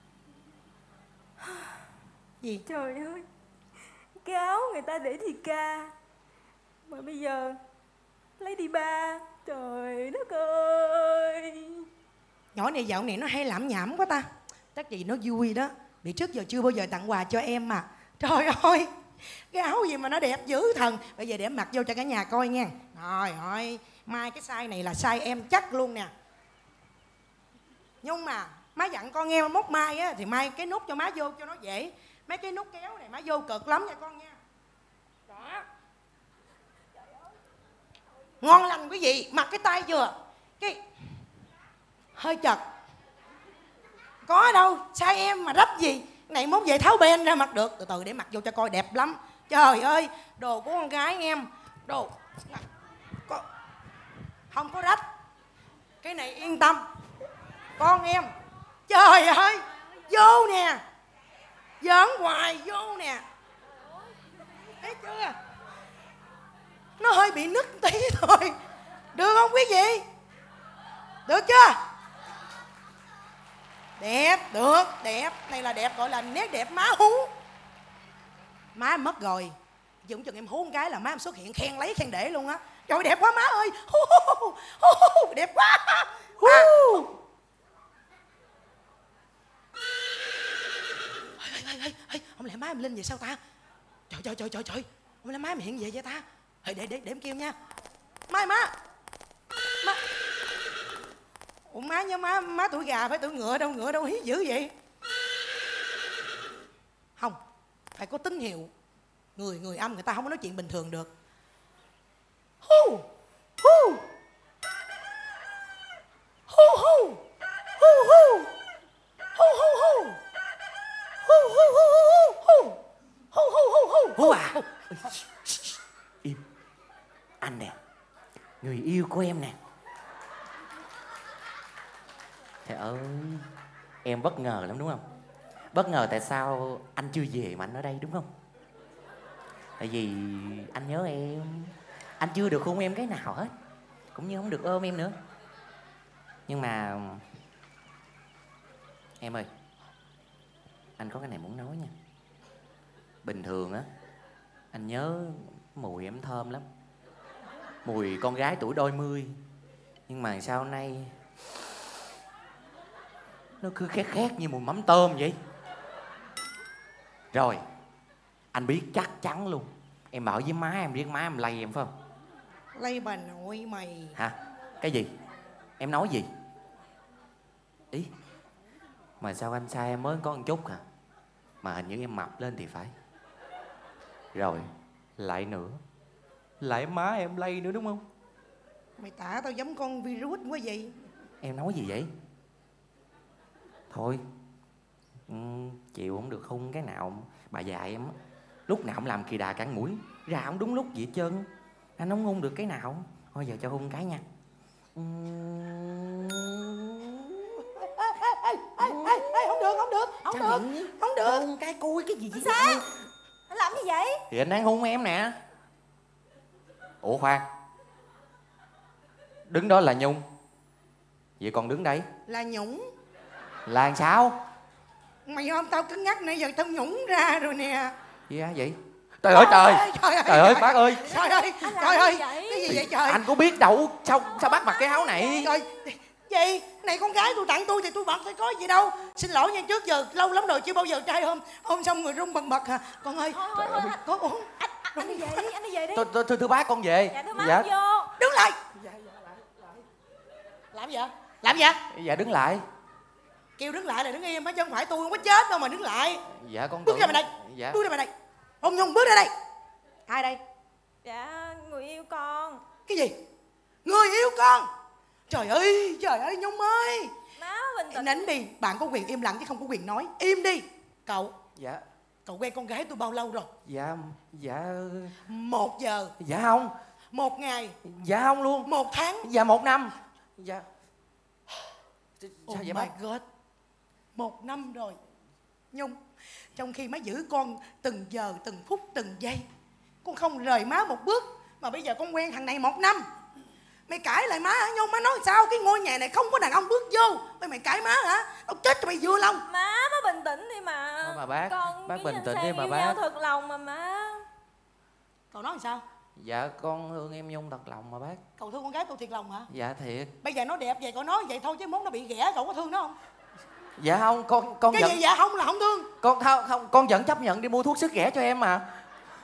Gì? Trời ơi, cái áo người ta để thì ca, mà bây giờ lấy đi ba. Trời đất ơi. Nhỏ này dạo này nó hay lảm nhảm quá ta. Chắc gì nó vui đó. Bị trước giờ chưa bao giờ tặng quà cho em mà. Trời ơi, Cái áo gì mà nó đẹp dữ thần. Bây giờ để em mặc vô cho cả nhà coi nha. Rồi ơi, mai cái size này là size em chắc luôn nè. Nhưng mà má dặn con nghe mốt mai á thì mai cái nút cho má vô cho nó dễ. Mấy cái nút kéo này má vô cực lắm nha con nha. Đó. Ngon lành quý vị, mặc cái tay vừa cái hơi chật. Có đâu, size em mà rách gì. Này mốt về tháo ben ra mặc được. Từ từ để mặc vô cho coi đẹp lắm. Trời ơi, đồ của con gái em. Đồ có... không có rách. Cái này yên tâm. Con em. Trời ơi, vô nè. Giỡn hoài, vô nè. Thấy chưa? Nó hơi bị nứt tí thôi. Được không quý vị? Được chưa? Đẹp, được, đẹp. Này là đẹp, gọi là nét đẹp má hú. Má em mất rồi. Dũng chừng em hú một cái là má em xuất hiện khen lấy khen để luôn á. Trời đẹp quá má ơi. Hú, hú, hú, hú, đẹp quá. Hú. À. Ê, ê, ê, không lẽ má em lên vậy sao ta? Trời trời trời trời trời. Không lẽ má em hiện vậy vậy ta? Ê, để để để em kêu nha. Má má. Má. Ủa má nhớ má má tuổi gà phải tuổi ngựa đâu, ngựa đâu hí dữ vậy? Không, phải có tín hiệu. Người người âm người ta không có nói chuyện bình thường được. Hu hu hu hu hu hu hu hu hu hu hu hu hu hu hu Hú à. Im. Anh nè, người yêu của em nè. Trời ơi, em bất ngờ lắm đúng không? Bất ngờ tại sao anh chưa về mà anh ở đây đúng không? Tại vì anh nhớ em. Anh chưa được hôn em cái nào hết. Cũng như không được ôm em nữa. Nhưng mà em ơi, anh có cái này muốn nói nha. Bình thường á, anh nhớ mùi em thơm lắm. Mùi con gái tuổi đôi mươi. Nhưng mà sau nay nó cứ khét khét như mùi mắm tôm vậy. Rồi, anh biết chắc chắn luôn. Em bảo với má em biết má em lay em phải không? Lay bà nội mày. Hả? Cái gì? Em nói gì? Ý, mà sao anh sai em mới có một chút hả? Mà hình như em mập lên thì phải. Rồi, lại nữa. Lại má em lay nữa đúng không? Mày tả tao giống con virus quá vậy. Em nói gì vậy? Thôi, ừ, chịu không được hung cái nào. Bà già em á, lúc nào cũng làm kỳ đà cản mũi. Ra không đúng lúc gì hết trơn. Anh không hung được cái nào. Thôi giờ cho hung cái nha. Ừ... Ê, ê, ê, ê, không được, không được, không Sao được, vậy? không được. Hôn cái cui cái gì vậy? Sao? Anh làm gì vậy? Thì anh đang hôn em nè. Ủa khoan, đứng đó là Nhung. Vậy còn đứng đây Là Nhũng. là làm sao? Mày ôm tao cứng nhắc nãy giờ tao nhũng ra rồi nè. Gì á vậy? Trời ơi trời. Trời ơi, Trời ơi bác ơi. Trời ơi, trời ơi, cái gì vậy trời? Anh có biết đâu. Sao sao bác mặc cái áo này? Trời, gì? Này con gái tôi tặng tôi thì tôi bận phải có gì đâu. Xin lỗi nha, trước giờ lâu lắm rồi chưa bao giờ trai ôm. Ôm xong người run bần bật hả? Con ơi, Thôi thôi thôi, có uống. anh, anh đi về đi, anh đi về đi. Tôi, tôi, thưa, thưa bác con về. Dạ thưa má Dạ. vô. Đứng lại. Làm gì vậy? Làm gì vậy? Dạ đứng lại. Kêu đứng lại là đứng im, chứ không phải tôi không có chết đâu mà đứng lại. Dạ con Bước tưởng- ra ngoài đây. Dạ. Bước ra ngoài đây. Ông Nhung bước ra đây. Ai đây? Dạ, người yêu con. Cái gì? Người yêu con? Trời ơi, trời ơi Nhung ơi. Má bình tĩnh. Em nín đi, bạn có quyền im lặng chứ không có quyền nói. Im đi. Cậu, Dạ. cậu quen con gái tôi bao lâu rồi? Dạ. Dạ. Một giờ. Dạ không. Một ngày. Dạ không luôn. Một tháng. Dạ một năm. Dạ. Sao Oh vậy my bác? God. Một năm rồi. Nhung, trong khi má giữ con từng giờ, từng phút, từng giây, con không rời má một bước. Mà bây giờ con quen thằng này một năm. Mày cãi lại má hả Nhung? Má nói sao cái ngôi nhà này không có đàn ông bước vô. Mày mày cãi má hả? Tao chết cho mày vừa lòng. Má, má bình tĩnh đi mà. Thôi mà bác, con bác với bình anh tĩnh Sang đi mà yêu bác. nhau thật lòng mà má. Cậu nói làm sao? Dạ con thương em Nhung thật lòng mà bác. Cậu thương con gái cậu thiệt lòng hả? Dạ thiệt. Bây giờ nó đẹp vậy cậu nói vậy thôi chứ mốt nó bị ghẻ cậu có thương nó không? Dạ không con con Cái vẫn gì dạ không là không thương. con không không con vẫn chấp nhận đi mua thuốc sức ghẻ cho em mà.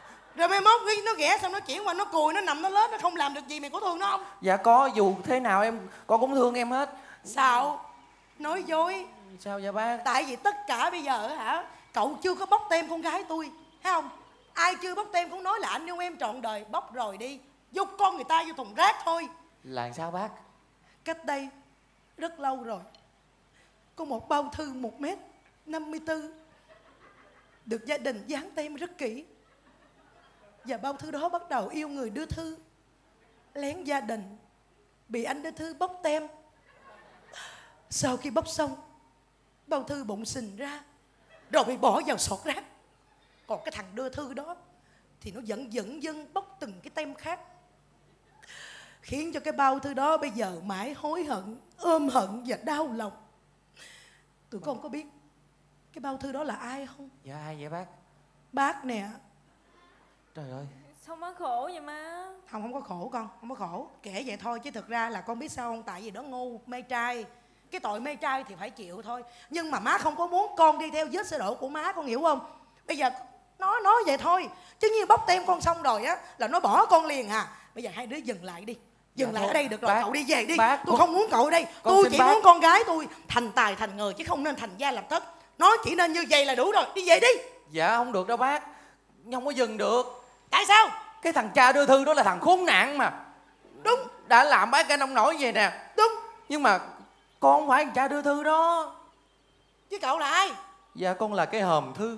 Rồi mai mốt khi nó ghẻ xong nó chuyển qua nó cùi, nó nằm nó lết, nó không làm được gì, mày có thương nó không? Dạ có, dù thế nào em con cũng thương em hết. Sao? Nói dối. Sao vậy bác? Tại vì tất cả bây giờ hả, cậu chưa có bóc tem con gái tôi, thấy không? Ai chưa bóc tem cũng nói là anh yêu em trọn đời. Bóc rồi đi, dục con người ta vô thùng rác thôi. Là sao bác? Cách đây rất lâu rồi, có một bao thư một mét năm mươi tư được gia đình dán tem rất kỹ. Và bao thư đó bắt đầu yêu người đưa thư, lén gia đình, bị anh đưa thư bóc tem. Sau khi bóc xong, bao thư bụng xình ra, rồi bị bỏ vào sọt rác. Còn cái thằng đưa thư đó thì nó vẫn dẫn dưng bóc từng cái tem khác, khiến cho cái bao thư đó bây giờ mãi hối hận, ôm hận và đau lòng. Tụi con có biết cái bao thư đó là ai không? Dạ ai vậy bác? Bác nè. Trời ơi. Sao má khổ vậy má? Không, không có khổ con, không có khổ. Kể vậy thôi chứ thực ra là con biết sao không? Tại vì đó ngu, mê trai. Cái tội mê trai thì phải chịu thôi. Nhưng mà má không có muốn con đi theo vết xe đổ của má, con hiểu không? Bây giờ nó nói vậy thôi, chứ như bóc tem con xong rồi á là nó bỏ con liền à. Bây giờ hai đứa dừng lại đi. Dừng dạ lại thôi. Ở đây được rồi, bác, cậu đi về đi. Bác, tôi con... không muốn cậu ở đây. Tôi chỉ bác. muốn con gái tôi thành tài thành người, chứ không nên thành gia lập thất. Nó chỉ nên như vậy là đủ rồi, đi về đi. Dạ không được đâu bác, không có dừng được. Tại sao? Cái thằng cha đưa thư đó là thằng khốn nạn mà. Đúng. Đã làm bác cái nông nổi vậy nè. Đúng. Nhưng mà con không phải thằng cha đưa thư đó. Chứ cậu là ai? Dạ con là cái hòm thư.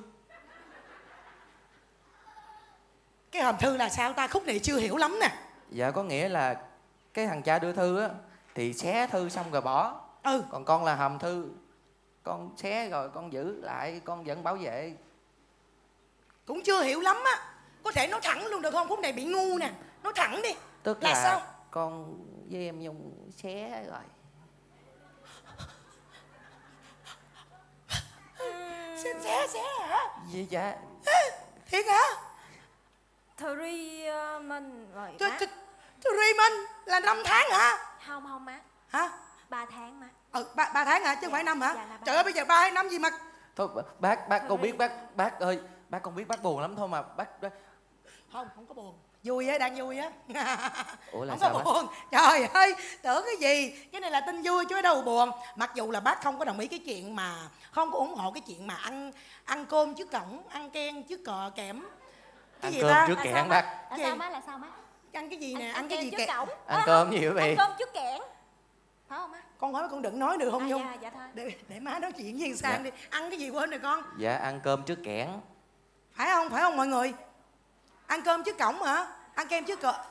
Cái hòm thư là sao ta? Khúc này chưa hiểu lắm nè. Dạ có nghĩa là cái thằng cha đưa thư á thì xé thư xong rồi bỏ. Ừ. Còn con là hòm thư, con xé rồi con giữ lại, con vẫn bảo vệ. Cũng chưa hiểu lắm á. Có thể nói thẳng luôn được không? Khúc này bị ngu nè. Nói thẳng đi. Tức là, là sao? Con với em Nhung xé rồi. Xé xé xé hả? Gì dạ? Thiệt hả? Three months rồi má. Three months là năm tháng hả? Không không má. Hả? ba tháng má. Ừ, ba, ba tháng hả? Chứ không dạ, phải năm hả? Dạ trời ơi bây giờ ba hay năm gì mà. Thôi bác, bác con biết bác, bác ơi, bác con biết bác buồn lắm thôi mà bác, bác... Không, không có buồn. Vui á, đang vui á. Ủa là không sao có bác? buồn. Trời ơi, tưởng cái gì? Cái này là tin vui chứ ở đâu buồn. Mặc dù là bác không có đồng ý cái chuyện mà, không có ủng hộ cái chuyện mà ăn ăn cơm trước cổng, ăn ken trước cờ kẽm. Cái Ăn gì cơm ta? trước kẽm bác. Là sao má? Là sao má? Ăn cái gì nè? Ăn, ăn cái gì trước kẹt? cổng. Ăn cơm gì vậy? Ăn cơm trước kẽm. Phải không má? Con hỏi con đừng nói được không à, Nhung? Dạ, dạ thôi. Để, để má nói chuyện với Sang dạ. đi. Ăn cái gì quên rồi con? Dạ ăn cơm trước kẽm. Phải không? Phải không mọi người? Ăn cơm trước cổng hả? Ăn kem trước cờ.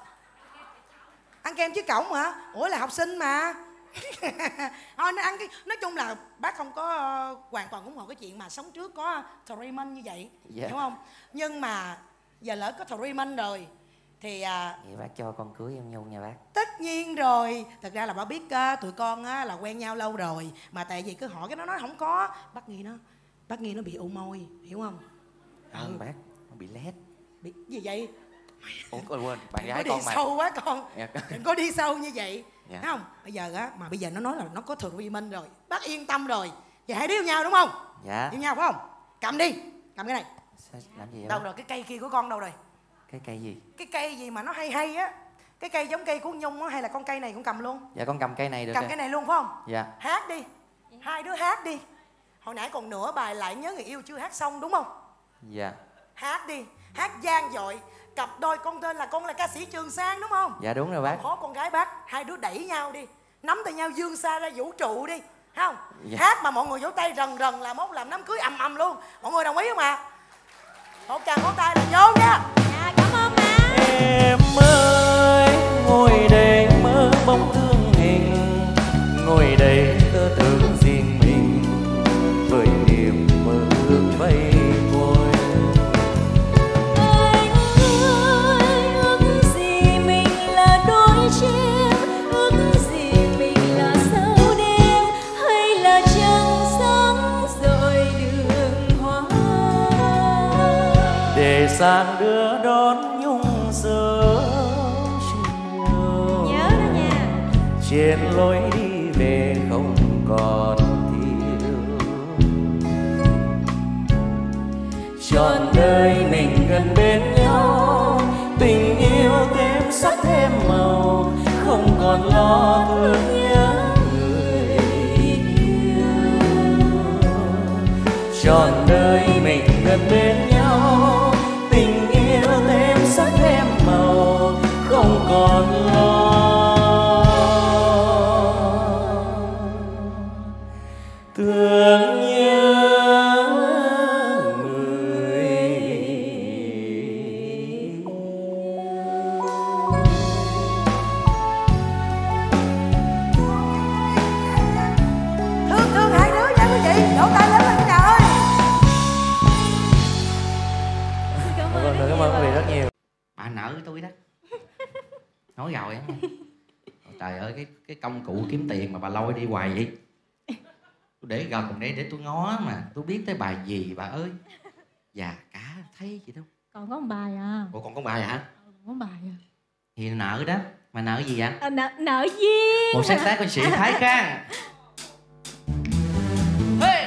Ăn kem trước cổng hả? Ủa là học sinh mà. Thôi nó ăn cái, nói chung là bác không có uh, hoàn toàn ủng hộ cái chuyện mà sống trước có three months như vậy, dạ. hiểu không? Nhưng mà giờ lỡ có three months rồi thì uh, vậy bác cho con cưới em Nhung nha bác. tất nhiên rồi. Thật ra là bà biết uh, tụi con uh, là quen nhau lâu rồi, mà tại vì cứ hỏi cái nó nói không có. Bác nghĩ nó, bác nghĩ nó bị ụ môi, hiểu không? Ừ, ừ. Bác nó bị lét. Bị gì vậy? Ủa quên quên bạn gái có đi con mà sâu quá con. Dạ. Đừng có đi sâu như vậy, dạ. thấy không? Bây giờ á, mà bây giờ nó nói là nó có three months rồi, bác yên tâm rồi. Vậy hai đứa yêu nhau đúng không? Dạ. Yêu nhau phải không? Cầm đi, cầm cái này. Sao, làm gì vậy Đâu bác? rồi, cái cây kia của con đâu rồi? Cái cây gì? Cái cây gì mà nó hay hay á, cái cây giống cây của Nhung á, hay là con cây này cũng cầm luôn? Dạ con cầm cây này được. Cầm rồi. cái này luôn phải không? Dạ. Hát đi, hai đứa hát đi. Hồi nãy còn nửa bài lại nhớ người yêu chưa hát xong đúng không? Dạ. Hát đi, hát gian dội. Cặp đôi con tên là con là ca sĩ Trường Sang đúng không? Dạ đúng rồi bác. Có con gái bác, hai đứa đẩy nhau đi, nắm tay nhau vươn xa ra vũ trụ đi, thấy không? Dạ. Hát mà mọi người vỗ tay rần rần là mốt làm đám cưới ầm ầm luôn. Mọi người đồng ý không ạ? À? Một tràng vỗ tay là vô nha. Dạ cảm ơn má. Em ơi ngồi đây mơ bóng thương hình, ngồi đây tơ tưởng riêng mình với niềm mơ ước bay bồi. Sang đưa đón Nhung sớm chiều. Nhớ đó nha. Trên lối đi về không còn thiếu, trọn đời mình gần bên nhau. thương nhớ người yêu. Trọn đời mình gần bên nhau, tình yêu thêm sắc thêm màu, không còn lo thương nhớ người. Thương thương hai đứa nha quý vị, vỗ tay lớn lên trời ơi. Cảm ơn, cảm ơn quý vị rất nhiều. Bà nợ với tôi đó. Nói rồi á. Trời ơi, cái cái công cụ kiếm tiền mà bà lôi đi hoài vậy. Tôi để gần đây để tôi ngó mà tôi biết tới bài gì bà ơi. Già cả thấy gì đâu. Còn có một bài à. Ủa còn có bài hả? Ừ, có một bài à. Thì nợ đó. Mà nợ gì vậy? À, nợ, nợ duyên. Một sáng tác của sĩ Thái Khang. Hey!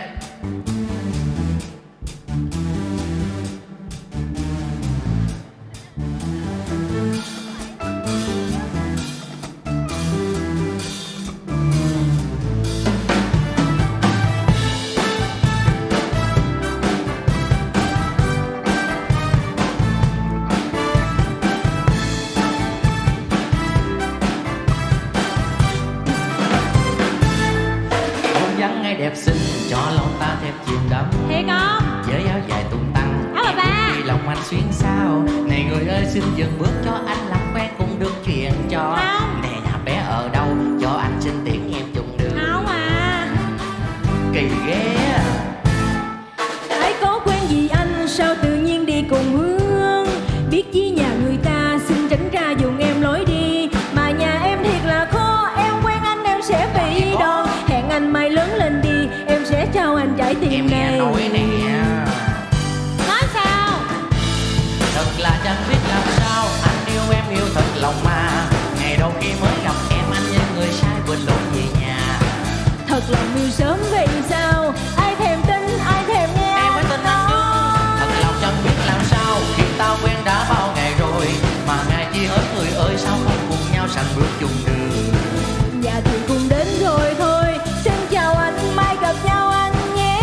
Ngày đẹp xinh cho lòng ta thêm chìm đắm. Thiệt không? Với áo dài tung tăng áo bà ba đi lòng anh xuyến sao. Này người ơi xin dừng bước cho anh làm quen cũng được chuyện cho. Không. Nè nhà bé ở đâu cho anh xin tiễn em chung đường. Không à. Kỳ ghê. Ai có quen gì anh sao tự nhiên đi cùng hướng. Biết chi nhà người ta xin tránh ra dùng em lối đi. Mà nhà em thiệt là khó, em quen anh em sẽ bị đòn. Hẹn anh mai lớn lên đi, em sẽ trao anh trái tim em này. Em nghe nói nè. Nói sao? Thật là chẳng biết làm sao, anh yêu em yêu thật lòng mà. Ngày đầu khi mới gặp em anh như người sai quên lộn về nhà. Thật lòng yêu sớm vì sao, ai thèm tin, ai thèm nghe em phải tin anh chứ. Thật lòng chẳng biết làm sao, khi tao quen đã bao ngày rồi. Mà ngày chi hết người ơi sao không cùng nhau sành bước chung đường. Dạ thì cùng đến rồi thôi, xin chào anh, mai gặp nhau anh nhé.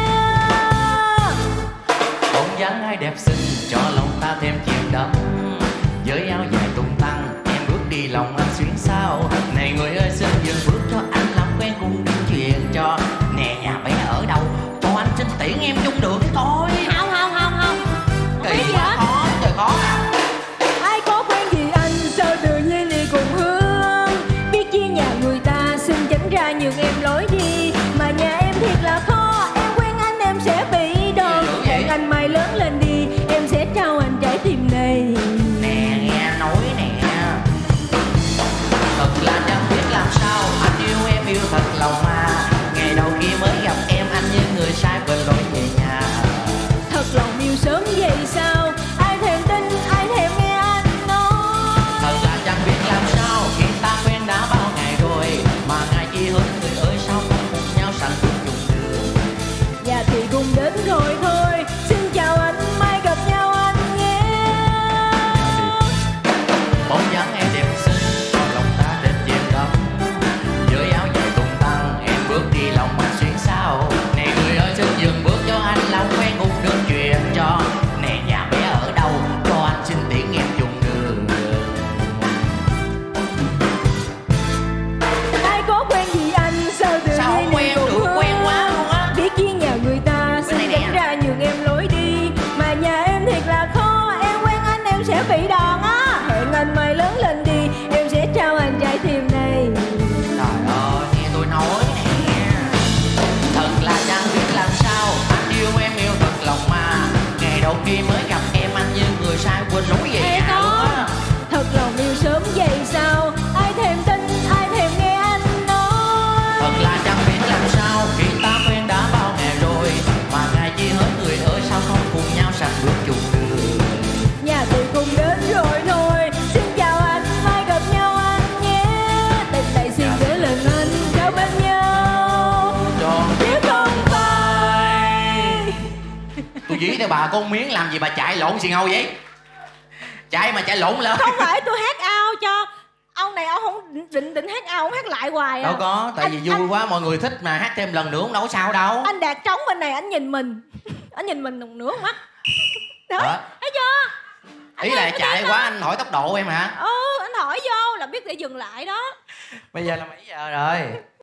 Bóng dáng ai đẹp xinh cho lòng ta thêm chìm đắm. Với áo dài tung tăng em bước đi lòng anh xuyến sao. Này người ơi xin dừng bước cho anh làm quen cùng những chuyện cho. Nè nhà bé ở đâu cho anh xin tiễn em chung đường thôi. Không không không không. Kỳ quá khó, trời khó. Ai có quen gì anh sao tự nhiên đi cùng hướng. Biết chi nhà người ta xin tránh ra nhường em lối đi. Mà nhà em thiệt là khó, em quen anh em sẽ bị đòn. Hẹn anh mai lớn lên đi, em sẽ trao anh trái tim này. Nè nghe nói nè. Thật là chẳng biết làm sao, anh yêu em yêu thật lòng mà. Ngày đầu khi mới gặp em anh như người sai quên lối về nhà. Thật lòng yêu sớm vậy sao, ai thèm tin, ai thèm nghe anh nói. Thật là chẳng biết làm sao, khi ta quen đã bao ngày rồi. Mà ngày chi hơn người ơi sao không cùng nhau sành bước chung đường. Dạ thì cùng đến rồi thôi, xin chào anh, mai gặp nhau anh nhé. Bóng dáng em đẹp xinh cho lòng ta đến chìm đắm. Với áo dài tung tăng em bước đi lòng anh xuyến sao. Này người ơi xin dừng bước cho anh làm quen cùng được chuyện cho. Nè nhà bé ở đâu cho anh xin tiễn em chung đường. Ai có quen gì anh sao tự Sao nhiên không quen cùng được, hướng. quen quá luôn á. Biết chi nhà người ta xin Bên này tránh nè. ra nhường em lối đi. Mà nhà em thiệt là khó, em quen anh em sẽ bị đòn á. Hẹn anh mai lớn lên đi, em sẽ trao anh trái tim này. Trời ơi nghe tôi nói nè. Thật là chẳng biết làm sao, anh yêu em yêu thật lòng mà. Ngày đầu khi mới gặp em anh như người sai quên lối về Ê, nhà có. luôn á. Thật lòng yêu sớm vậy sao, ai thèm tin, ai thèm nghe anh nói. Thật là chẳng biết làm sao, khi ta quen đã bao ngày rồi. Mà ngày chi hết người ơi sao không cùng nhau sành bước chung đường. Nhà thì cùng đến rồi thôi, xin chào anh, mai gặp nhau anh nhé. Tình này xin gửi lời anh cao bên nhau, Tròn chứ không phải. tôi dí theo bà con miếng làm gì bà chạy lộn xì ngầu vậy? Chạy mà chạy lộn lên. Không phải tôi hát ao cho Ông này ông không định định hát ao, ông hát lại hoài à. Đâu có, tại anh, vì vui anh, quá mọi người thích mà hát thêm lần nữa cũng đâu có sao đâu. Anh Đạt trống bên này anh nhìn mình, anh nhìn mình một nửa mắt. Đó, Đó. thấy chưa? Anh Ý là chạy quá anh hỏi tốc độ em hả? Ừ, anh hỏi vô là biết để dừng lại đó. Bây giờ là mấy giờ rồi?